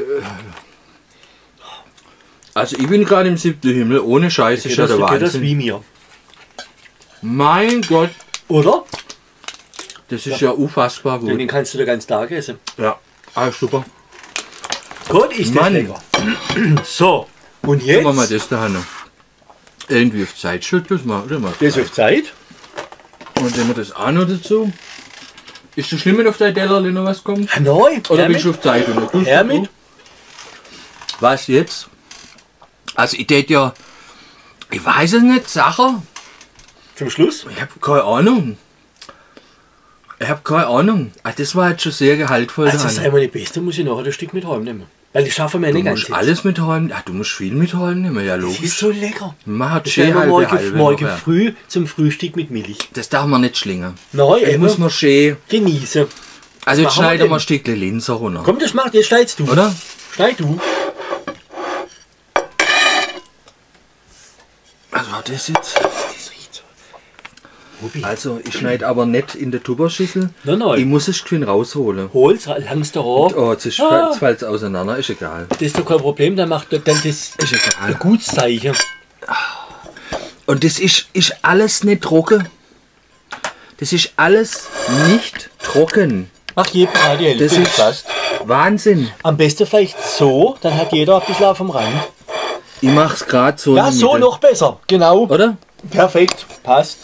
also ich bin gerade im siebten Himmel, ohne Scheiß, ist Geht ja das, der geht das Wahnsinn. wie mir. Mein Gott, Oder? das ist ja, unfassbar Den gut. kannst du den ganzen Tag essen. Ja, alles super. Gott, ist das Mann. lecker. So, und Gucken wir mal jetzt. das da hin. Irgendwie auf Zeit schütteln wir, oder mal. Das auf Zeit. Und nehmen wir das auch noch dazu. Ist das schlimm, wenn auf dein Teller noch was kommt? Hanoi. Oder Her willst du mit. auf Zeit? Und tust Her du mit. Was jetzt? Also ich tät ja, ich weiß es nicht, Sache. Zum Schluss. Ich habe keine Ahnung. Ich habe keine Ahnung. Ah, das war jetzt schon sehr gehaltvoll. Also, daran. sei mal die Beste, muss ich noch ein Stück mit heimnehmen. Weil ich schaffe mir Du nicht musst ganz. alles mit heim. Ah, du musst viel mit heim nehmen, ja Das ist logisch. so lecker. Man hat Das schön werden wir halbe morgen, halbe morgen noch, ja. früh zum Frühstück mit Milch. Das darf man nicht schlingen. Nein, Das eben. muss man schön. Genießen. Also jetzt machen wir schneiden denn? wir ein Stückchen Linser runter. Komm, das macht, jetzt schneidest du. Oder? Schneid du. Was war das jetzt? Das riecht so. Rubi, Also ich schneide aber nicht in der Tupperschüssel. Nein, nein. Ich muss es schön rausholen. hol's, langst du Haar. Oh, jetzt ist Ah. jetzt fällt es auseinander. Ist egal. Das ist doch kein Problem, dann macht er dann das Ist ein egal. Gutszeichen. Und das ist, ist alles nicht trocken. Das ist alles nicht trocken. Ach, jedem mal die Hälfte. Das ist passt. Wahnsinn. Am besten vielleicht so, dann hat jeder ein bisschen auf dem Rand. Ich mach's gerade so. Ja, in der so Mitte. noch besser. Genau. Oder? Perfekt. Passt.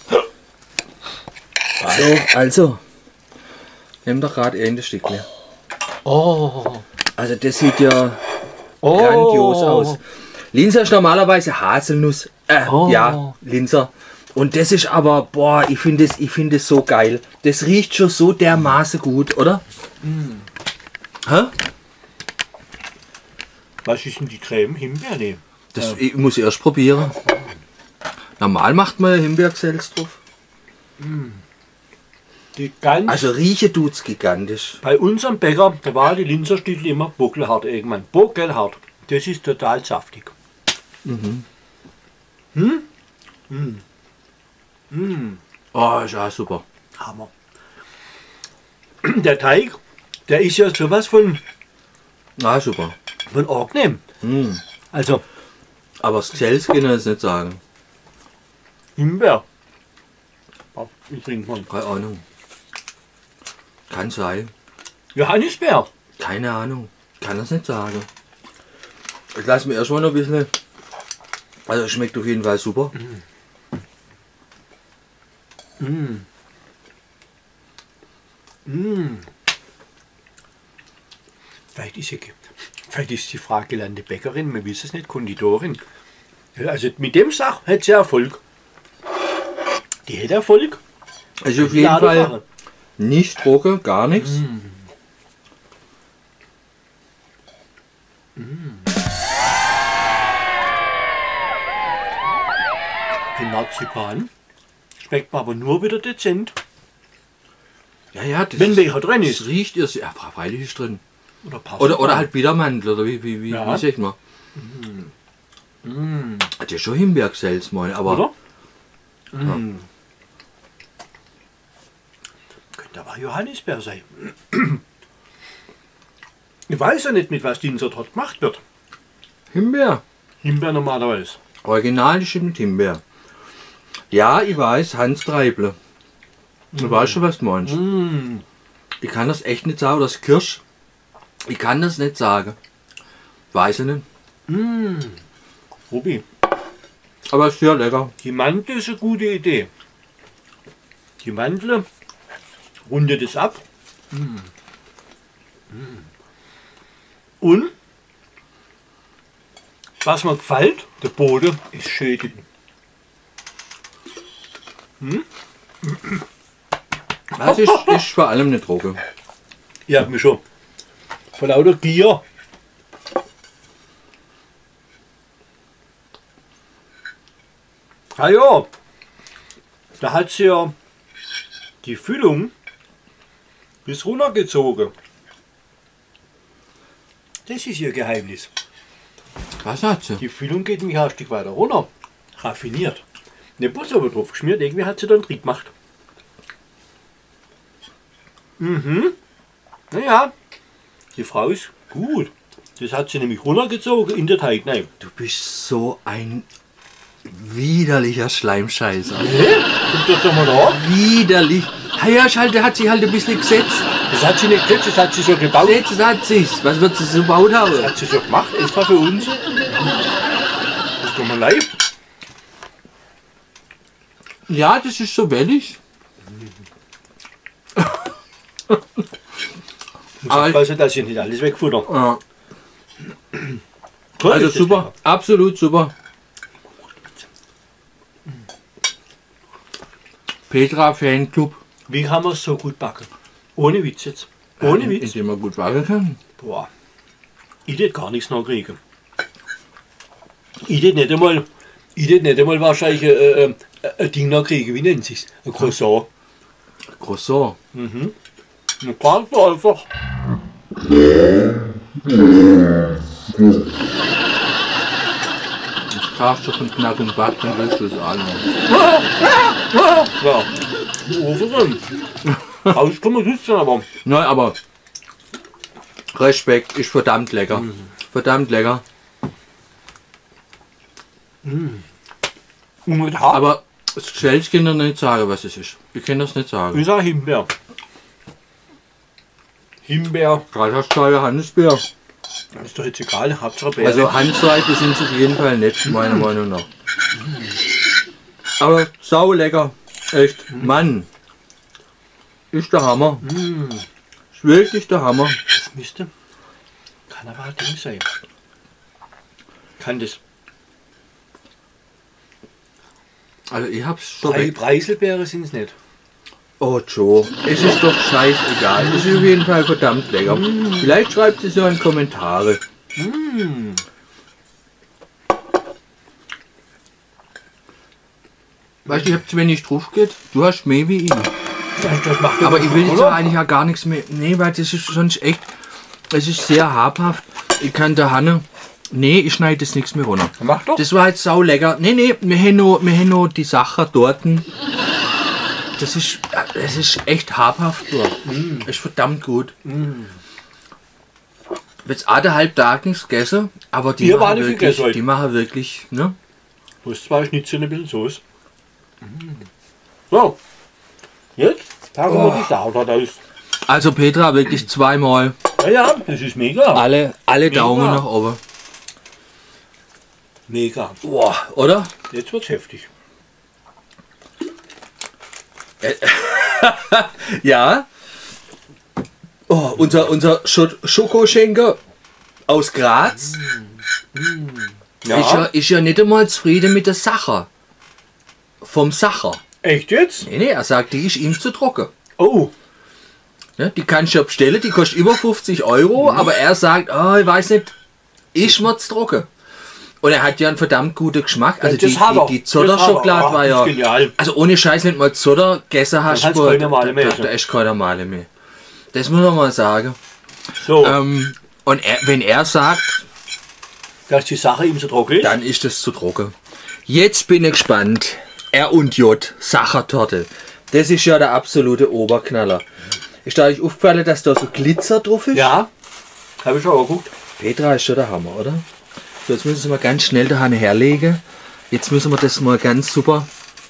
So, also. Nimm doch gerade ein Stückchen. Oh. Also das sieht ja Oh. grandios aus. Linzer ist normalerweise Haselnuss. Äh, Oh. ja, Linzer. Und das ist aber, boah, ich finde es ich find es so geil. Das riecht schon so dermaßen gut, oder? Mm. Hä? Was ist denn die Creme? Himbeer? Nee. Das ich muss erst probieren. Normal macht man ja Himbeergeselz drauf. Die ganz Also rieche tut's gigantisch. Bei unserem Bäcker, da war die Linzerstiefel immer buckelhart irgendwann. Buckelhart. Das ist total saftig. Oh, ist ja super. Hammer. Der Teig, der ist ja sowas von, Na, super. von angenehm. Mm. Also Aber das Geselz kann ich jetzt nicht sagen. Himbeer. Ah, Ich trinke mal. Keine Ahnung. Kann sein. Johannisbeer. Keine Ahnung. Kann das nicht sagen. Ich lasse mir erstmal noch ein bisschen. Also es schmeckt auf jeden Fall super. Mm. Mm. Vielleicht ist sie, vielleicht ist die Frage gelernte Bäckerin, man weiß es nicht, Konditorin. Ja, also mit dem Sach hat sie Erfolg. Die hätte Erfolg. Also auf jeden Lade Fall fahren. nicht trocken, gar nichts. Den Marzipan schmeckt man aber nur wieder dezent. Ja, ja, das Wenn ist, welcher drin das ist. riecht erst. Ja, freilich ist drin. Oder, Oder, oder halt Biedermandel, oder wie, wie, wie, Ja. wie sagt man? Hat ja schon Himbeergeselz mal, aber Oder? Mm. Könnte aber Johannisbeer sein. Ich weiß ja nicht, mit was Linzer dort gemacht wird. Himbeer. Himbeer normalerweise. Original ist mit Himbeer. Ja, ich weiß, Hans Treible. Du weißt schon, was du meinst. Mm. Ich kann das echt nicht sagen, oder das Kirsch. Ich kann das nicht sagen. Weiß ich nicht. Mm. Rubi, Aber es ist sehr lecker. die Mandel ist eine gute Idee. Die Mandel rundet es ab. Mm. Mm. Und was mir gefällt, der Boden ist schön. Das ist, ist vor allem nicht trocken. Ich hab mich schon vor lauter Gier Ah ja, da hat sie ja die Füllung bis runtergezogen. Das ist ihr Geheimnis. Was hat sie? Die Füllung geht nämlich ein Stück weiter runter. Raffiniert. Nicht bloß aber drauf geschmiert, irgendwie hat sie da einen Trick gemacht. Mhm. Naja, die Frau ist gut. Das hat sie nämlich runtergezogen in der Teig. Nein. Du bist so ein widerlicher Schleimscheißer. Kommt das doch mal da. Widerlich. Ja, halt, der hat sich halt ein bisschen gesetzt. Das hat sie nicht gesetzt, das hat sie so gebaut. Gesetzt hat sich's. Was wird sie so gebaut haben? Das hat sie so gemacht, extra für uns. Das tut mir leid. Ja, das ist so wellig. Muss aufpassen, dass ich nicht alles wegfutter. Ja. Toll Also ist das super, lecker. absolut super. Petra Fanclub. Wie kann man es so gut backen? Ohne Witz jetzt. Ohne Ja, Witz. Indem man gut backen kann. Boah. Ich hätte gar nichts nachkriegen. Ich hätte nicht einmal, ich hätte nicht einmal wahrscheinlich äh, äh, ein Ding nachkriegen. Wie nennt sich's? Ein Croissant. Croissant. Mhm. Man kann es einfach. Das Kraft schon von Knack und Back, dann willst du es auch noch. Ja. Ofen drin. Raus kann man sitzen, aber. Nein, aber Respekt, ist verdammt lecker. Mhm. Verdammt lecker. Und mit Haar. Aber das Schellskinder nicht sagen, was es ist. Ich kann das nicht sagen. Ich sag Himbeer. Himbeer. Gerade hast du Johannisbeer. Das ist doch jetzt egal. Hauptsache Beere. Also Handseite sind sie auf jeden Fall nicht, meiner Meinung nach. Aber sau lecker. Echt. Mann. Ist der Hammer. Ist wirklich der Hammer. Das müsste. Kann aber ein Ding sein. Kann das. Also ich hab's schon Drei weg. Preiselbeere sind es nicht. Oh Joe, es ist doch scheißegal. Es ist auf jeden Fall verdammt lecker. Vielleicht schreibt es ja in Kommentare. Mm. Weißt du, ich hab zu wenig drauf geht. Du hast mehr wie ich. Das macht Aber ich will jetzt oder? ja eigentlich ja gar nichts mehr. Nee, weil das ist sonst echt. Es ist sehr habhaft. Ich kann der Hanne. Nee, ich schneide jetzt nichts mehr runter. Mach doch. Das war jetzt sau lecker. Nee, nee, wir haben noch, wir haben noch die Sache dort. Das ist, das ist echt habhaft dort. Mm. Ist verdammt gut. Mm. Jetzt anderthalb Tage nichts gegessen, aber die Wir machen, waren nicht wirklich, gegessen heute. die machen wirklich, ne? Du hast zwei Schnitzel ein bisschen Soße. So. Jetzt packen wir die Sau da aus. Also Petra, wirklich zweimal Ja, ja, das ist mega. alle, alle Mega. Daumen nach oben. Mega. Boah, oder? Jetzt wird's heftig. Ja. Oh, unser unser Scho- Schokoschenker aus Graz Ja. ist, ja, ist ja nicht einmal zufrieden mit der Sache. Vom Sacher. Echt jetzt? Nee, nee, er sagt, die ist ihm zu trocken. Oh. Ja, die kannst du ja bestellen, die kostet über fünfzig Euro, aber er sagt, oh, ich weiß nicht, ist mir zu trocken. Und er hat ja einen verdammt guten Geschmack. Also das die, hat er. die, die Zodderschokolade Das hat er. war Ah, ja. das ist genial. Also ohne Scheiß nicht mal Zodder gegessen hast. hat's boah, keine normale mehr, da, da, so. da ist keine normale mehr. Das muss man mal sagen. So, Ähm, und er, wenn er sagt, dass die Sache ihm so trocken ist. dann ist das zu trocken. Jetzt bin ich gespannt. R und J, Sachertorte. Das ist ja der absolute Oberknaller. Ist da euch aufgefallen, dass da so Glitzer drauf ist? Ja, habe ich schon auch geguckt. Petra ist schon der Hammer, oder? So, jetzt müssen wir ganz schnell da herlegen. Jetzt müssen wir das mal ganz super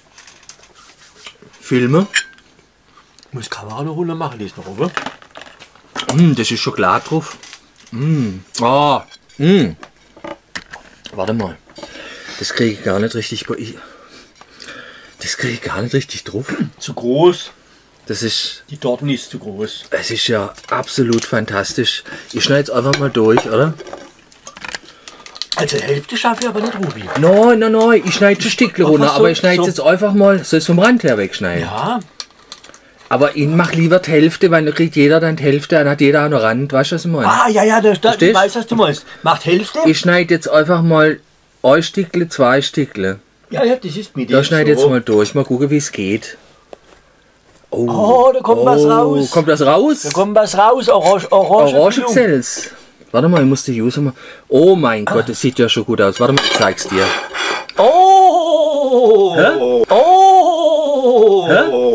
filmen. Muss Kamera noch runter machen, die ist noch oben. Mm, das ist Schokolade drauf. Mm. Oh. Mm. Warte mal. Das kriege ich gar nicht richtig. bei- Das kriege ich gar nicht richtig drauf. Zu groß. Das ist. Die Torten ist zu groß. Es ist ja absolut fantastisch. Ich schneide es einfach mal durch, oder? Also die Hälfte schaffe ich aber nicht, Ruby. Nein, nein, nein. Ich schneide die Stücke Ach, runter, was so- aber ich schneide es so- jetzt einfach mal. Soll es vom Rand her wegschneiden? Ja, Aber ich mach lieber die Hälfte, weil dann kriegt jeder dann die Hälfte, dann hat jeder auch noch Rand. Weißt du, was ich meine? ah, ja, ja, da, da, ich Verstehst? weiß, was du meinst. Macht Hälfte. Ich schneide jetzt einfach mal ein Stückle, zwei Stückle. Ja, ja, das ist mit Da schneide jetzt mal durch. Mal gucken, wie es geht. Oh, Oh, da kommt was raus. Kommt das raus? Da kommt was raus, Orange, Orange. Orangexels. Warte mal, ich muss die User mal. Oh mein Ah. Gott, das sieht ja schon gut aus. Warte mal, ich zeig's dir. Oh! Hä? Oh! Hä?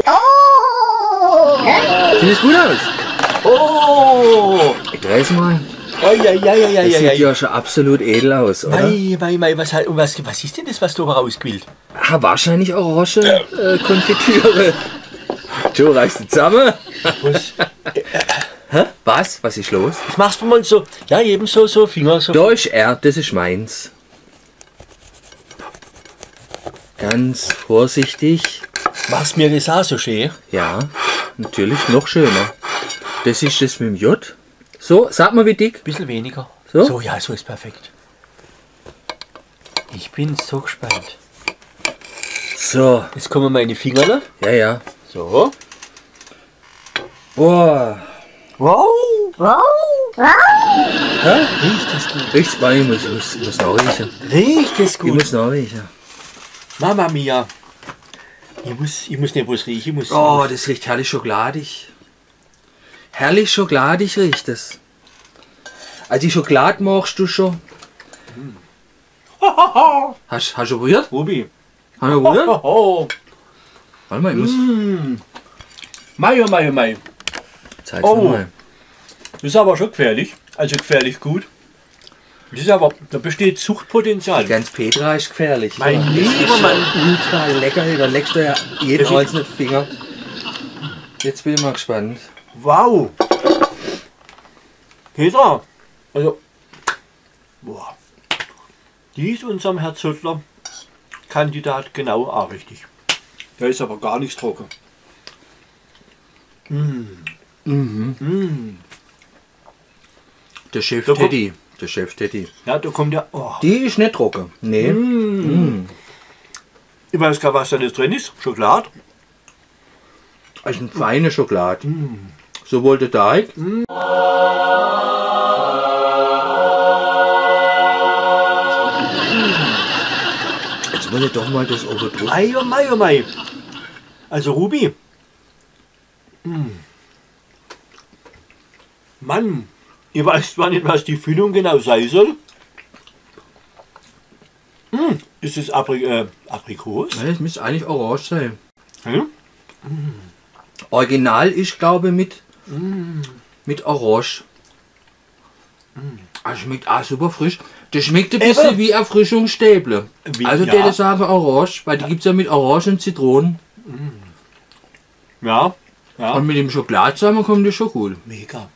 Sieht das gut aus? Oh! Ich dreh's mal. Oh, ja, ja, ja, ja, Das ja, sieht ja. ja schon absolut edel aus, oder? Mei, mei, mei, was, hat- was, was ist denn das, was du rausquillt? Ah, wahrscheinlich Orange äh, Konfitüre. Joe, reißt du zusammen? Was, Hä? Was? Was ist los? was machst du mal so? Ja, eben so, so Finger, so. Durch R, das ist meins. Ganz vorsichtig. Machst mir das auch so schön? Ja, natürlich noch schöner. Das ist das mit dem J. So, sag mal wie dick. Bisschen weniger. So? So, ja, so ist perfekt. Ich bin so gespannt. So, Jetzt kommen meine Finger da. ja, ja. So. Boah. Wow! Hä? Riecht das gut? Riecht's mal, ich muss, ich muss, ich muss nachriechen. Riecht das Ich gut? muss nachriechen. Mama mia. Ich muss, ich muss nicht was riechen, ich muss... Oh, das riecht herrlich schokoladig. Herrlich schokoladig riecht es. Also die Schokolade machst du schon. Hast, hast du probiert? Ruby. Hast du probiert? Oh, oh. Warte mal, ich muss. Mei, oh mei, oh mei. Zeig's Oh. mal. Das ist aber schon gefährlich. Also gefährlich gut. Das ist aber, da besteht Suchtpotenzial. Ganz Petra ist gefährlich. Mein Das lieber ist Mann. ultra lecker. Da leckst du ja jeden Das ist- einzelnen Finger. Jetzt bin ich mal gespannt. Wow. Petra. Also. Boah. Die ist unserem Herr Zöttler Kandidat genau auch richtig. Da ist aber gar nichts trocken. Der Chef Da kommt- Teddy. Der Chef Teddy. Ja, da kommt ja. Oh. Die ist nicht trocken. Nee. Ich weiß gar nicht, was da alles drin ist. Schokolade. Also eine feine Schokolade. Sowohl der Teig. Jetzt muss ich doch mal das oben drücken. Mei, oh mei, oh mei. Also Ruby. Mm. Mann, ihr weißt zwar nicht, was die Füllung genau sein soll. Mm. Ist es Apri äh, Aprikos? Ja, das müsste eigentlich orange sein. Hm? Original ist, glaube ich, mit, mit Orange. Ah, schmeckt auch super frisch. Das schmeckt ein bisschen Eben. wie Erfrischungsstäble. Wie- Also ja. der sagen Orange, weil die gibt es ja mit Orange und Zitronen. Ja, ja. Und mit dem Schokolade zusammen kommt das schon gut. Mega.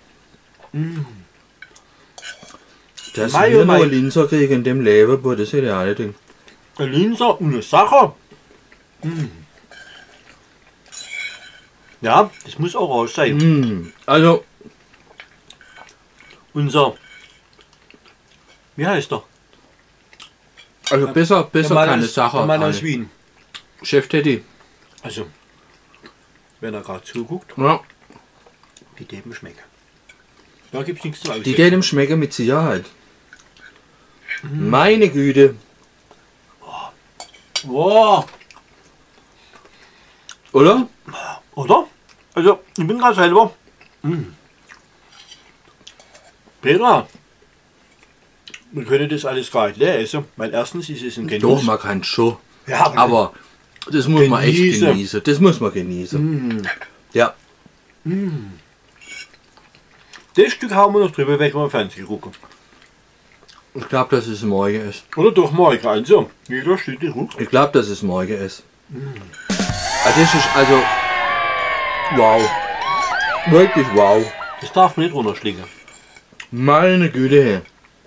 Das Mei, wir oh mei. nur Linzer kriegen in dem Leben, boah, das hätte ich auch nicht gedacht. Ein Linser und eine Sache. Mm. Ja, das muss orange sein. Mm, also, Unser, wie heißt er? also besser, besser Der Mann keine aus- Sache. Der Mann auch aus nicht. Wien. Chef Teddy. Also, wenn er gerade zuguckt, Ja, die dem schmecken. Da gibt es nichts zu die aussetzen. dem schmecken mit Sicherheit. Meine Güte. Wow, Oder? oder? Also, ich bin gerade selber. Mm. Petra, wir können das alles gar nicht leer essen, weil erstens ist es ein Doch, Genuss. man kann schon. Ja, aber, Aber das muss man echt Genießen. genießen. Das muss man genießen. Ja. das Stück hauen wir noch drüber weg, wenn wir Fernsehen gucken. Ich glaube, dass es morgen ist. Oder doch morgen, also. Jeder steht die Ruck. Ich glaube, dass es morgen ist. Also das ist also wow. Wirklich wow. Das darf man nicht runterschlingen. Meine Güte. Hey.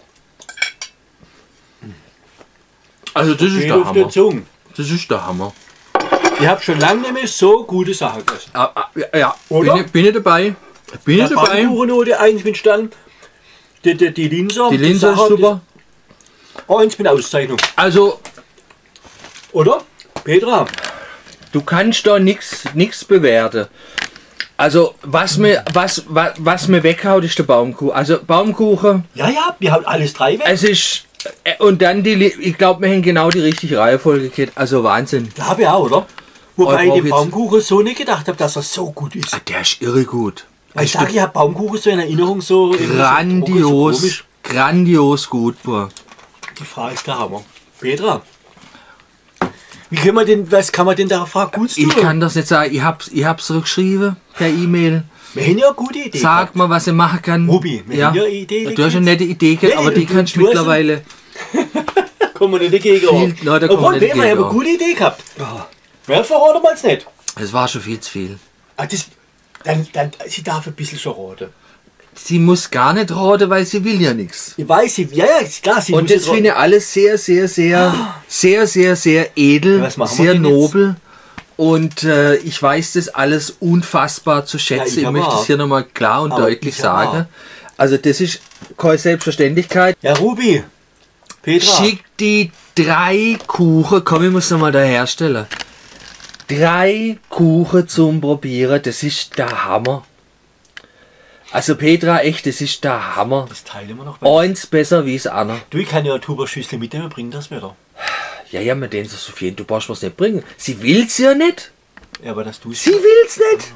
Also das ist Geht der auf der Hammer. Zunge. Das ist der Hammer. Ich habe schon lange nicht mehr so gute Sachen gegessen. Ah, ah, ja, ja. Oder? Bin, ich- bin ich dabei. Bin ich Der dabei. Pfannkuchennote eins mit Stern. Die, die, die Linser. Die Linse ist Sache, super. das- Eins mit Auszeichnung. Also Oder? Petra. du kannst da nichts nichts bewerten. Also was mir was, was was mir weghaut ist der Baumkuchen. Also Baumkuchen. Ja, ja, wir haben alles drei weg. Es ist Äh, Und dann die, Li- ich glaube, wir haben genau die richtige Reihenfolge gekriegt. Also Wahnsinn. Glaube ich auch, oder? Oh, Wobei ich ich brauch den jetzt- Baumkuchen so nicht gedacht habe, dass er so gut ist. Ah, der ist irre gut. Weil ich sage, ich habe Baumkuchen so in Erinnerung so... irgendwie so Grandios, komisch. grandios gut, boah. Die Frage ist der Hammer. Petra, wie kann man denn, was kann man denn da fragen? Gut Ich kann das nicht sagen, ich hab's, ich hab's zurückgeschrieben per E-Mail. Wir haben ja eine gute Idee. Sag mal, was ich machen kann. Rubi, wir ja. haben ja eine Idee Du hast eine nette Idee, gehabt, Nee, aber die du- kannst du du hast mittlerweile. Kommen wir nicht dagegen. Viel- nein, da kommen wir Obwohl, nicht Petra, ich habe dagegen, eine gute Idee gehabt. Wer verraten wir es nicht? Es war schon viel zu viel. Ah, das, dann, dann, sie darf ein bisschen schon raten. Sie muss gar nicht raten, weil sie will ja nichts. Ich weiß, sie, ja, ja, ist klar, sie Und muss das jetzt raten. finde ich alles sehr, sehr, sehr, sehr, sehr, sehr edel, Ja, was machen wir sehr denn jetzt? nobel. Und äh, ich weiß das alles unfassbar zu schätzen. ich ich aber möchte auch. es hier nochmal klar und Aber deutlich ich aber sagen. Also das ist keine Selbstverständlichkeit. Ja, Rubi, Petra, Schick die drei Kuchen, komm, ich muss nochmal da herstellen. Drei Kuchen zum Probieren, das ist der Hammer. Also Petra, echt, das ist der Hammer. das teilen wir noch bei. Eins besser wie das andere. Du, ich kann ja eine Tuberschüssel mitnehmen, bring das wieder. Ja, ja, mit denen so Sophie, du brauchst was nicht bringen. Sie will's ja nicht. Ja, aber dass du es... Sie will's nicht.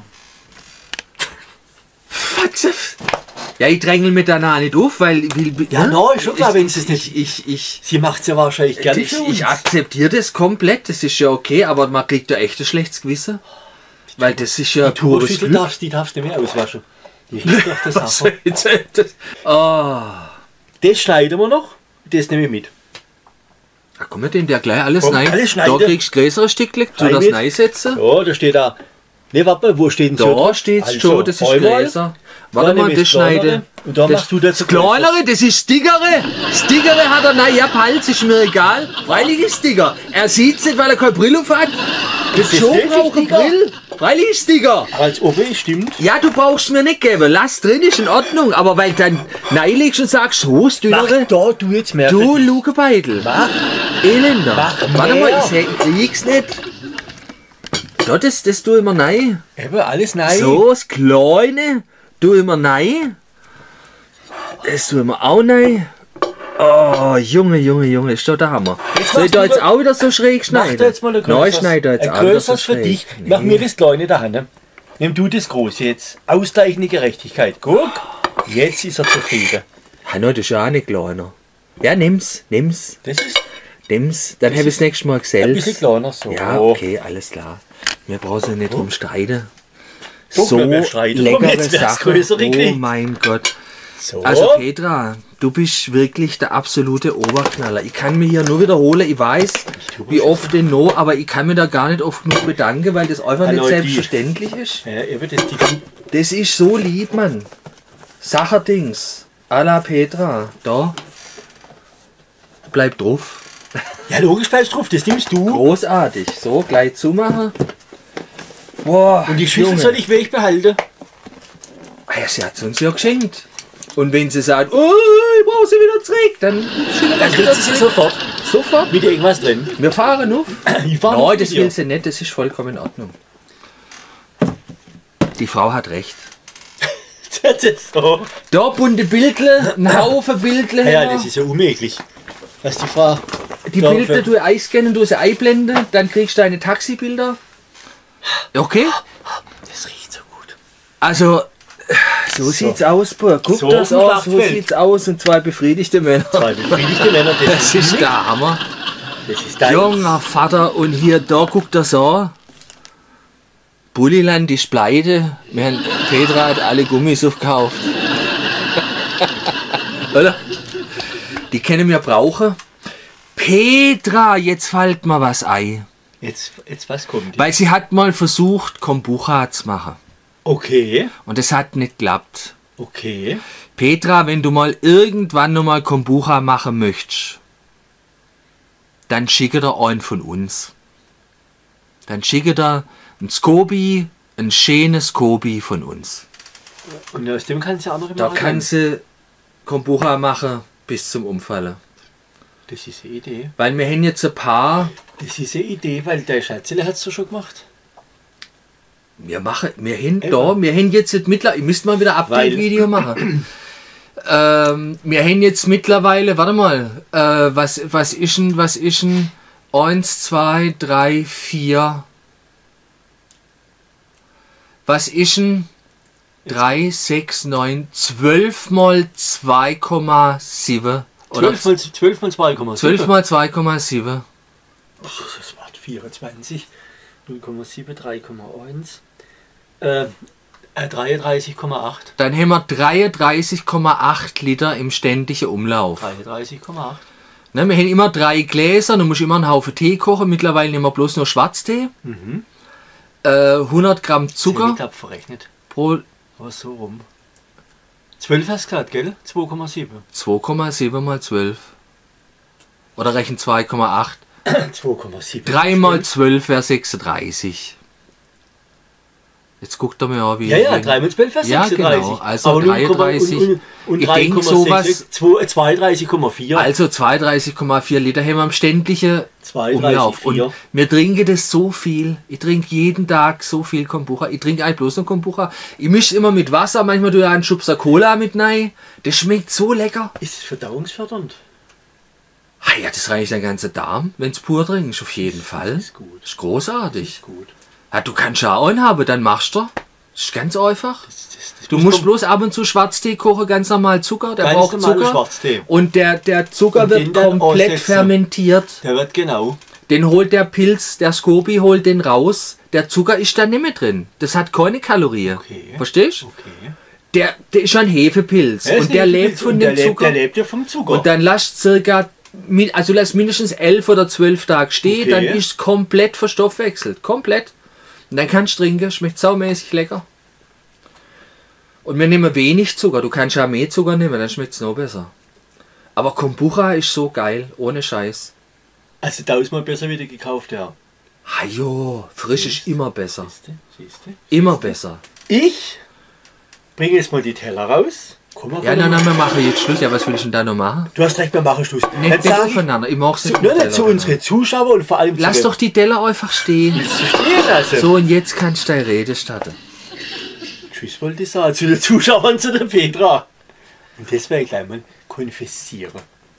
Was? Ja, ich drängel mit danach nicht auf, weil ich will. Ja, ne? nein, schon klar, Ich- wenn sie es nicht- Ich, ich, ich, Sie macht es ja wahrscheinlich gerne ich, für uns. ich akzeptiere das komplett, das ist ja okay, aber man kriegt ja echt ein schlechtes Gewissen. Weil das ist ja Die pures Tuberschüssel Glück. darfst, die darfst du nicht mehr auswaschen. Die riecht nach der Was Sache. soll ich sagen? Das- Ah. Das schneiden wir noch. Das nehme ich mit. Da kommen wir den der gleich alles Komm, rein. alles Da schneiden. kriegst du größere Stückchen, du Rein das mit. reinsetzen. Ja, da steht da. Ne, warte mal, wo steht denn so? Da steht's Also, schon, das ist einmal. Gläser. Warte Dann mal, nehme ich das das kleinere. schneide. Und dann machst du das das kleinere, das ist Stickere. Stickere hat er, naja, Palz, ist mir egal. Freilich ist Sticker. Er sieht's nicht, weil er keine Brille auf hat. Das ist Schon wirklich brauche Sticker? Brille. Freilich ist Sticker. Als ob es stimmt. Ja, du brauchst mir nicht geben. Lass drin, ist in Ordnung. Aber weil dann reinlegst und sagst, so, das Mach Dünnere. da, du jetzt mehr. Du, für dich. Luke Beidel. Mach. Elender. Mach Warte mehr. mal, ich seh- sieh's nicht. Ja, das, das tu immer rein. Eben, alles nein. So, das Kleine, tu immer rein. Das tu immer auch rein. Oh, Junge, Junge, Junge, ist doch der Hammer. Jetzt Soll ich da machst jetzt du auch wieder so schräg Mach schneiden? da jetzt mal ein Nein, ich größeres. schneide da jetzt ein auch wieder so größeres für schräg. dich. Mach mir das Kleine da hin. Nimm du das Große jetzt. Ausgleichende Gerechtigkeit. Guck, jetzt ist er zufrieden. Ah, nein, das ist ja auch nicht kleiner. Ja, nimm's, nimm's, Das ist nimm's. Dann habe ich das nächste Mal ein bisschen gesellt. kleiner so. Ja, Oh. okay, alles klar. Wir brauchen ja nicht drum streiten. Doch, So wir werden streiten. Drum, leckere jetzt wär's Sachen. größere Oh gekriegt. mein Gott. So. Also Petra, du bist wirklich der absolute Oberknaller. Ich kann mir hier nur wiederholen, ich weiß, wie oft denn noch, aber ich kann mir da gar nicht oft genug bedanken, weil das einfach nicht Hallo, die- selbstverständlich ist. ja, eben das die Das ist so lieb, Mann. Sacherdings. A la Petra. Da. Bleib drauf. Ja, logisch bleibst drauf, das nimmst du. Großartig. So, gleich zumachen. Boah, Und die Schüssel Junge. soll ich weg behalten. Ah ja, sie hat es uns ja geschenkt. Und wenn sie sagt, oh, ich brauche sie wieder zurück, dann schicke Dann ich wieder kriegt sie sie zurück. sofort. Sofort. Mit irgendwas drin. Wir fahren auf. Ich fahr Nein, noch das mit dir. will sie nicht, das ist vollkommen in Ordnung. Die Frau hat recht. Das ist so. Da bunte Bildle, ein Haufen Bildle. Ja, ja, haben wir. das ist ja unmöglich. Was die Frau. Die da Bilder, für- du einscannen, du sie einblenden, dann kriegst du deine Taxibilder. Okay? Das riecht so gut. Also, so, sieht's aus, Bur. Guck So das auf dem aus, so Schlachtfeld. sieht's aus und zwei befriedigte Männer. Zwei befriedigte Männer, das, Das ist der Hammer. das ist dein. Junger Vater, und hier, da guckt er so. Bulliland ist pleite. Wir haben, Petra hat alle Gummis aufgekauft. Oder? Die können wir brauchen. Petra, jetzt fällt mir was ein. Jetzt, jetzt was kommt? Weil sie hat mal versucht, Kombucha zu machen. Okay, Und es hat nicht geklappt. okay. Petra, wenn du mal irgendwann noch mal Kombucha machen möchtest, dann schicke dir einen von uns. Dann schicke dir ein Skobi, ein schönes Skobi von uns. Und aus dem kannst du andere Da machen. kannst du Kombucha machen bis zum Umfallen. Das ist eine Idee. Weil wir haben jetzt ein paar, Das ist eine Idee, weil der Schatzele hat es so schon gemacht. wir machen, wir haben Eben. da, wir haben jetzt mittlerweile, ich müsste mal wieder Weil- Update-Video machen. Ähm, wir haben jetzt mittlerweile, warte mal, äh, was, was ist denn, was ist denn? eins, zwei, drei, vier. Was ist denn? drei, sechs, neun, zwölf mal zwei Komma sieben. zwölf mal zwei Komma sieben. zwölf mal zwei Komma sieben. Das macht vierundzwanzig. null Komma sieben, drei Komma eins. Äh, dreiunddreißig Komma acht. Dann haben wir dreiunddreißig Komma acht Liter im ständigen Umlauf. dreiunddreißig Komma acht. Ne, wir haben immer drei Gläser, du musst immer einen Haufen Tee kochen. Mittlerweile nehmen wir bloß noch Schwarztee. Mhm. Äh, hundert Gramm Zucker. Ich habe verrechnet. Pro Aber so rum. zwölf hast du gesagt, gell? zwei Komma sieben. zwei Komma sieben mal zwölf. Oder rechnen zwei Komma acht. zwei Komma sieben. drei mal zwölf wäre sechsunddreißig. Jetzt guckt er mir an, wie... Ja, ja, drei mal zwölf wäre ja, sechsunddreißig. genau. Also aber dreiunddreißig. Und, und, und ich denke sowas... zweiunddreißig Komma vier. Also zweiunddreißig Komma vier Liter haben wir am ständigen Umlauf. Und vier. wir trinken das so viel. Ich trinke jeden Tag so viel Kombucha. Ich trinke eigentlich bloß noch Kombucha. Ich mische immer mit Wasser, manchmal tue ich einen Schubser Cola mit rein. Das schmeckt so lecker. Ist es verdauungsfördernd? Ah ja, das reinigt den ganzen Darm, wenn es pur trinkst, auf jeden Fall. Das ist gut. Das ist großartig. Das ist gut. Ja, du kannst ja auch einen haben, dann machst du. Das ist ganz einfach. Das, das, das Du musst bloß ab und zu Schwarztee kochen, ganz normal Zucker. Der Ganz braucht normalen Zucker. Schwarztee. Und der, der Zucker Und wird den dann komplett aussetzen. fermentiert. Der wird genau. Den holt der Pilz, der Scoby holt den raus. Der Zucker ist da nicht mehr drin. Das hat keine Kalorien. Okay. Verstehst du? Okay. Der, der ist ein Hefepilz. Er ist und der Hefepilz lebt von und dem der lebt, Zucker. Der lebt ja vom Zucker. Und dann lasst circa, min- also lass mindestens elf oder zwölf Tage stehen, Okay. dann ist es komplett verstoffwechselt. Komplett. Und dann kannst du trinken, schmeckt saumäßig lecker. Und wir nehmen wenig Zucker. Du kannst ja mehr Zucker nehmen, dann schmeckt es noch besser. Aber Kombucha ist so geil, ohne Scheiß. Also tausendmal besser wieder gekauft, ja. Hajo, frisch ist immer besser. Siehste, siehste. Immer besser. Ich bringe jetzt mal die Teller raus. Komm mal, Ja, komm nein, mal. nein, wir machen jetzt Schluss. Ja, was will ich denn da noch machen? Du hast recht, wir machen Schluss. Nicht Dann sag ich voneinander. Ich mach's zu, nicht. nur nicht zu unseren Zuschauern und vor allem Lass zu doch die Teller einfach stehen. Willst du stehen lassen? So, und jetzt kannst du deine Rede starten. Tschüss wollte ich sagen, zu den Zuschauern, zu der Petra. Und das werde ich gleich mal konfessieren.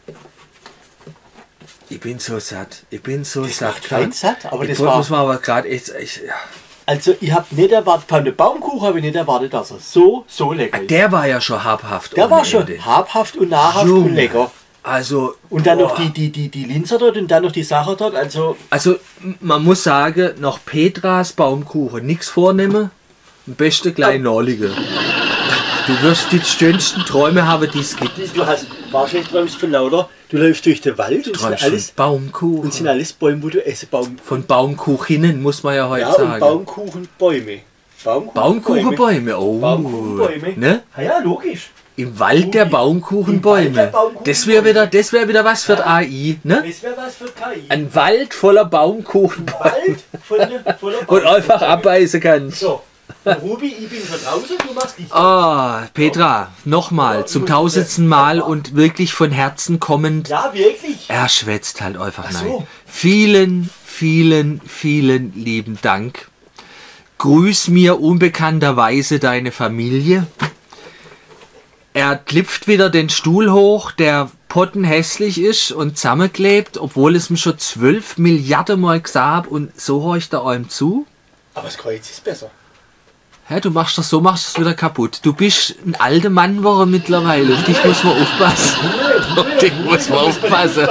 Ich bin so satt. Ich bin so Das satt. macht fein satt, aber ich das muss war... man aber gerade echt... Ich, ja. Also ich habe nicht erwartet, von dem Baumkuchen habe ich nicht erwartet, dass er so, so lecker ist. Der war ja schon habhaft. Der ohne war schon Ende. habhaft und nahrhaft Junge. und lecker. Also... Und dann boah. noch die, die, die, die Linzer dort und dann noch die Sache dort. Also Also, m- man muss sagen, noch Petras Baumkuchen. Nichts vornehmen. Am besten gleich nachliegen. Du wirst die schönsten Träume haben, die es gibt. du hast wahrscheinlich träumst von lauter, du läufst durch den Wald und sind Träumst alles, von Baumkuchen. und sind alles Bäume, wo du essen. Baum, Von Baumkuchinnen, muss man ja heute ja, und sagen. Baumkuchenbäume. Baumkuchenbäume, oh. Baumkuchenbäume. Ne? Ah ja, logisch. Im Wald der Im Wald der Baumkuchenbäume. Baumkuchenbäume. Das wäre wieder, das wär wieder was für die A I. Ne? Das wäre was für K I. Ein Wald voller Baumkuchenbäume. Wald voller, voller Und einfach Baumkuchenbäume. abbeißen kannst. So, und Ruby, ich bin schon draußen, du machst dich. Ah, Petra, nochmal zum tausendsten Mal und wirklich von Herzen kommend. Ja, wirklich. Er schwätzt halt einfach Ach so. nein. Vielen, vielen, vielen lieben Dank. Grüß mir unbekannterweise deine Familie. Er klipft wieder den Stuhl hoch, der pottenhässlich ist und zusammengeklebt, obwohl es mir schon zwölf Milliarden Mal gesagt habe und so höre ich da einem zu. Aber das Kreuz ist besser. Hä, du machst das so, machst es wieder kaputt. Du bist ein alter Mann geworden mittlerweile. Auf dich muss man aufpassen. Auf dich muss man aufpassen.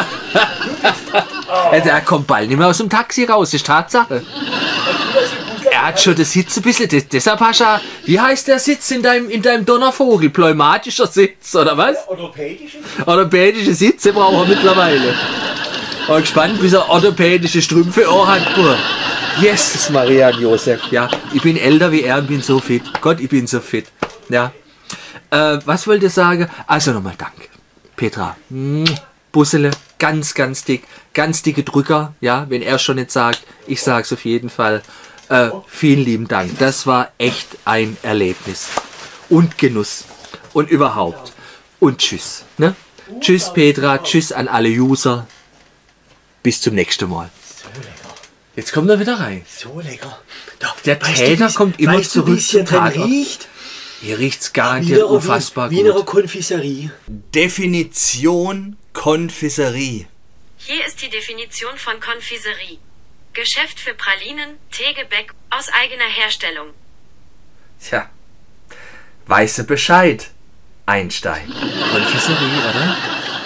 Er kommt bald nicht mehr aus dem Taxi raus, das ist Tatsache. Er hat schon den Sitz ein bisschen, des- deshalb hast du ja, wie heißt der Sitz in deinem, in deinem Donnervogel? Pneumatischer Sitz, oder was? Orthopädische? Orthopädische Sitze braucht er mittlerweile. Bin gespannt, bis er orthopädische Strümpfe auch hat. Nur. Jesus, Maria und Josef. Ja, ich bin älter wie er und bin so fit. Gott, ich bin so fit. Ja. Äh, was wollte ich sagen? Also nochmal Dank. Petra. Mm, Bussele. Ganz, ganz dick. Ganz dicke Drücker. Ja, wenn er schon nicht sagt, ich sag's auf jeden Fall. Äh, vielen lieben Dank. Das war echt ein Erlebnis. Und Genuss. Und überhaupt. Und tschüss. Ne? Tschüss Petra. Tschüss an alle User. Bis zum nächsten Mal. So lecker. Jetzt kommt er wieder rein. So lecker. Da, Der weißt Täter du, wie- kommt immer weißt zurück du, wie es hier zum drin Tatort. riecht? Hier riecht's garantiert Wiener, unfassbar Wiener gut. Konfiserie. Definition Konfiserie. Hier ist die Definition von Konfiserie. Geschäft für Pralinen, Teegebäck aus eigener Herstellung. Tja, weiße Bescheid, Einstein. Konfiserie, oder?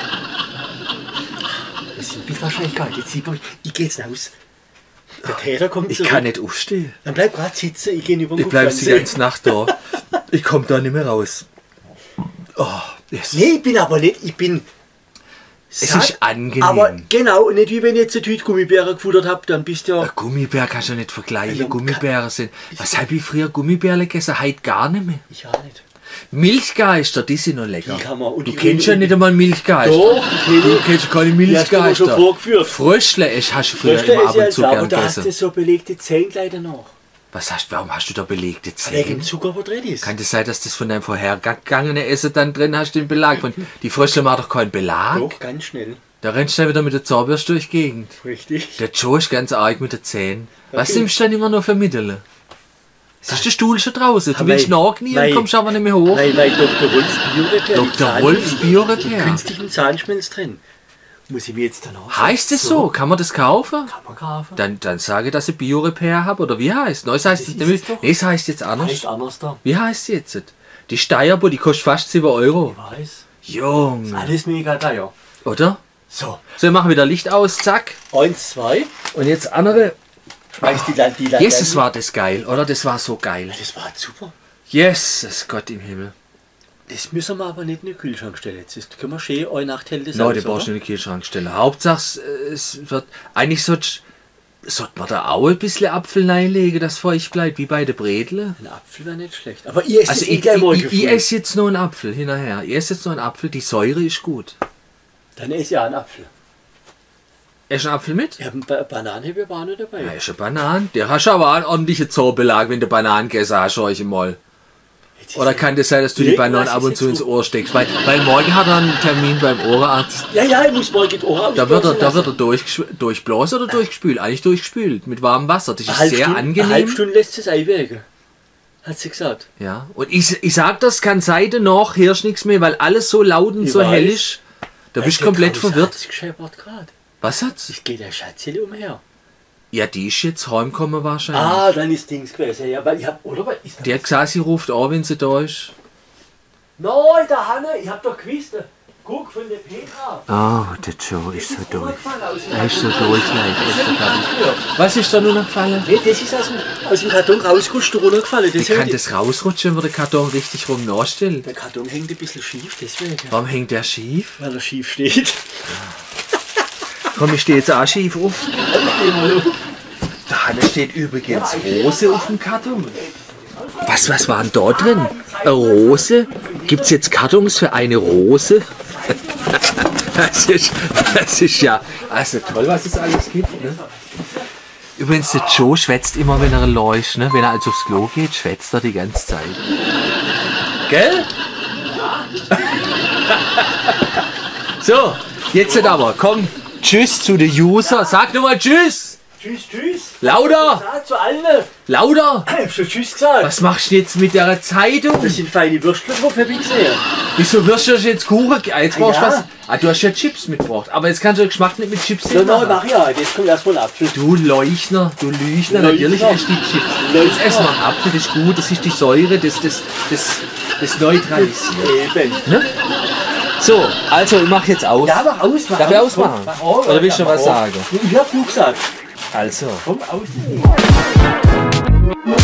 Das ist wahrscheinlich gar nicht. Jetzt sieht man, ich geh jetzt raus. Der Täter kommt Ich zurück. kann nicht aufstehen. Dann bleib gerade sitzen, ich geh über den Ich bleib die Fernsehen. ganze Nacht da. Ich komm da nicht mehr raus. Oh, es, Nee, ich bin aber nicht, ich bin es satt, ist angenehm. aber genau, und nicht wie wenn ich jetzt eine Tüte Gummibären gefuttert habe, dann bist du ja... Ein Gummibär kannst du nicht vergleichen. Ja, Gummibären sind. Was habe ich früher Gummibärle gegessen? Heute gar nicht mehr. Ich auch nicht. Milchgeister, die sind noch lecker. Die kann man- und du die- kennst ja und- nicht einmal Milchgeister. Doch, die kenn ich. Du kennst keine Die hast du mir schon Milchgeister. vorgeführt. Fröschle ich hast du früher Fröschle immer ist ab ja und jetzt, zu aber gern da hast gegessen. du so belegte Zähne leider noch. Was hast, warum hast du da belegte Wegen Zähne? Zucker, wo drin ist. Kann das sein, dass das von deinem vorhergegangenen Essen dann drin hast, den Belag? Von, die Fröschle machen doch keinen Belag. Doch, ganz schnell. Da rennst du dann wieder mit der Zahnbürste durch die Gegend. Richtig. Der Joe ist ganz arg mit den Zähnen. Was Okay. nimmst du denn immer noch für Mittel? Es ist der Stuhl schon draußen. Du Ah, willst mein- nachknien und mein- kommst aber nicht mehr hoch. Nein, weil Doktor Wolfs Biorepair. Doktor Wolfs Biorepair. Künstlichen Zahnschmelz drin. Muss ich mir jetzt danach Heißt es so? Kann man das kaufen? Kann man kaufen. Dann, dann sage, dass ich Biorepair habe. Oder wie heißt es? Heißt es ist nämlich- es doch. nee, es heißt jetzt anders. Heißt anders da. Wie heißt sie jetzt? Die Steierbo, die kostet fast sieben Euro. Ich weiß. Junge. Alles mega teuer. Oder? So, So, wir machen wieder Licht aus, zack. eins, zwei. Und jetzt andere. Schmeißt die, La- die Laterne. Jesus, war das geil, oder? Das war so geil. Das war super. Jesus, Gott im Himmel. Das müssen wir aber nicht in den Kühlschrank stellen. Jetzt ist, können wir schön eine Nacht hält das Nein, aus, den brauchst du oder? nicht in den Kühlschrank stellen. Hauptsache, es wird. Eigentlich sollte sollte man da auch ein bisschen Apfel reinlegen, dass feucht bleibt, wie bei der Bredle. Ein Apfel wäre nicht schlecht. Aber ihr esst Also es eh ich, gleich morgen ich, ich, ich esse jetzt noch einen Apfel hinterher. Ich esse jetzt noch einen Apfel, die Säure ist gut. Dann esse ich auch einen Apfel. Hast du einen Apfel mit? Ich habe eine Banane, habe ich aber auch noch dabei. Ja, ist eine Banane. Der hast du aber einen ordentlichen Zoobelag, wenn du Bananen gegessen hast, euch mal. Jetzt ist Oder ja- kann das sein, dass du die Irgendwas Bananen ab ist und jetzt zu ins so- Ohr steckst? Weil, weil morgen hat er einen Termin beim Ohrenarzt. Ja, ja, ich muss morgen die Ohren Da wird er, ausblasen da wird er lassen. durchgesch- durchblasen oder durchgespült? Eigentlich durchgespült, mit warmem Wasser. Das ist Eine halbe sehr Stunde, Eine halbe angenehm. Stunde lässt es einwirken. Hat sie gesagt. Ja. Und ich, ich sag das, kann sein, danach hörst nichts mehr, weil alles so laut und Ich so weiß. hell ist. Da bist du Der komplett draußen verwirrt. hat's gescheppert gerade. Was hat's? Es geht der Schatzele umher. Ja, die ist jetzt heimgekommen wahrscheinlich. Ah, dann ist Dings gewesen. Ja, weil ich hab, oder? Weil ist Die hat gesagt, sie ruft an, wenn sie da ist. Nein, der Hanne, ich hab doch gewusst. Guck von der Petra. Oh, der Joe ist so durch. Umgefallen aus dem Er ist so durch, Leute. Er ist so fertig. Karton. Was ist da nur noch gefallen? Nee, das ist aus dem, aus dem Karton rausgerutscht und runtergefallen. Wie Das kann hängt- das rausrutschen, wenn der Karton richtig rum nachstellt? Der Karton hängt ein bisschen schief, deswegen. Warum hängt der schief? Weil er schief steht. Komm, ich stehe jetzt auch schief auf. Da Hanne steht übrigens Rose auf dem Karton. Was, was war denn da drin? Eine Rose? Gibt es jetzt Kartons für eine Rose? Das ist, das ist ja also toll, was es alles gibt. Ne? Übrigens, der Joe schwätzt immer, wenn er läuft. Ne? Wenn er also aufs Klo geht, schwätzt er die ganze Zeit. Gell? So, jetzt aber. Komm, tschüss zu den User. Sag nur mal tschüss. Tschüss, tschüss. Lauter, Ja, zu allen. lauter. Ich hab schon Tschüss gesagt. Was machst du jetzt mit der Zeitung? Das sind feine Würstchen drauf, hab ich gesehen. Wieso wirst du jetzt Kuchen? Ah, jetzt Ah, brauchst du ja. was. Ah, du hast ja Chips mitgebracht. Aber jetzt kannst du den Geschmack nicht mit Chips So, machen. nein, mach ich ja. Jetzt kommt erstmal ein Apfel. Du Leuchner, du Lüchner, Leuchner. natürlich erst die Chips. Leuchner. Jetzt essen wir einen Apfel, das ist gut, das ist die Säure, das, das, das, das neutralisiert. Eben. Ne? So, also ich mach jetzt aus. Ja, mach aus. Mach Darf ich aus, ausmachen? mach aus. Oder willst du Ja, noch was mach aus. sagen? Ich hab nur gesagt. Also. Komm aus.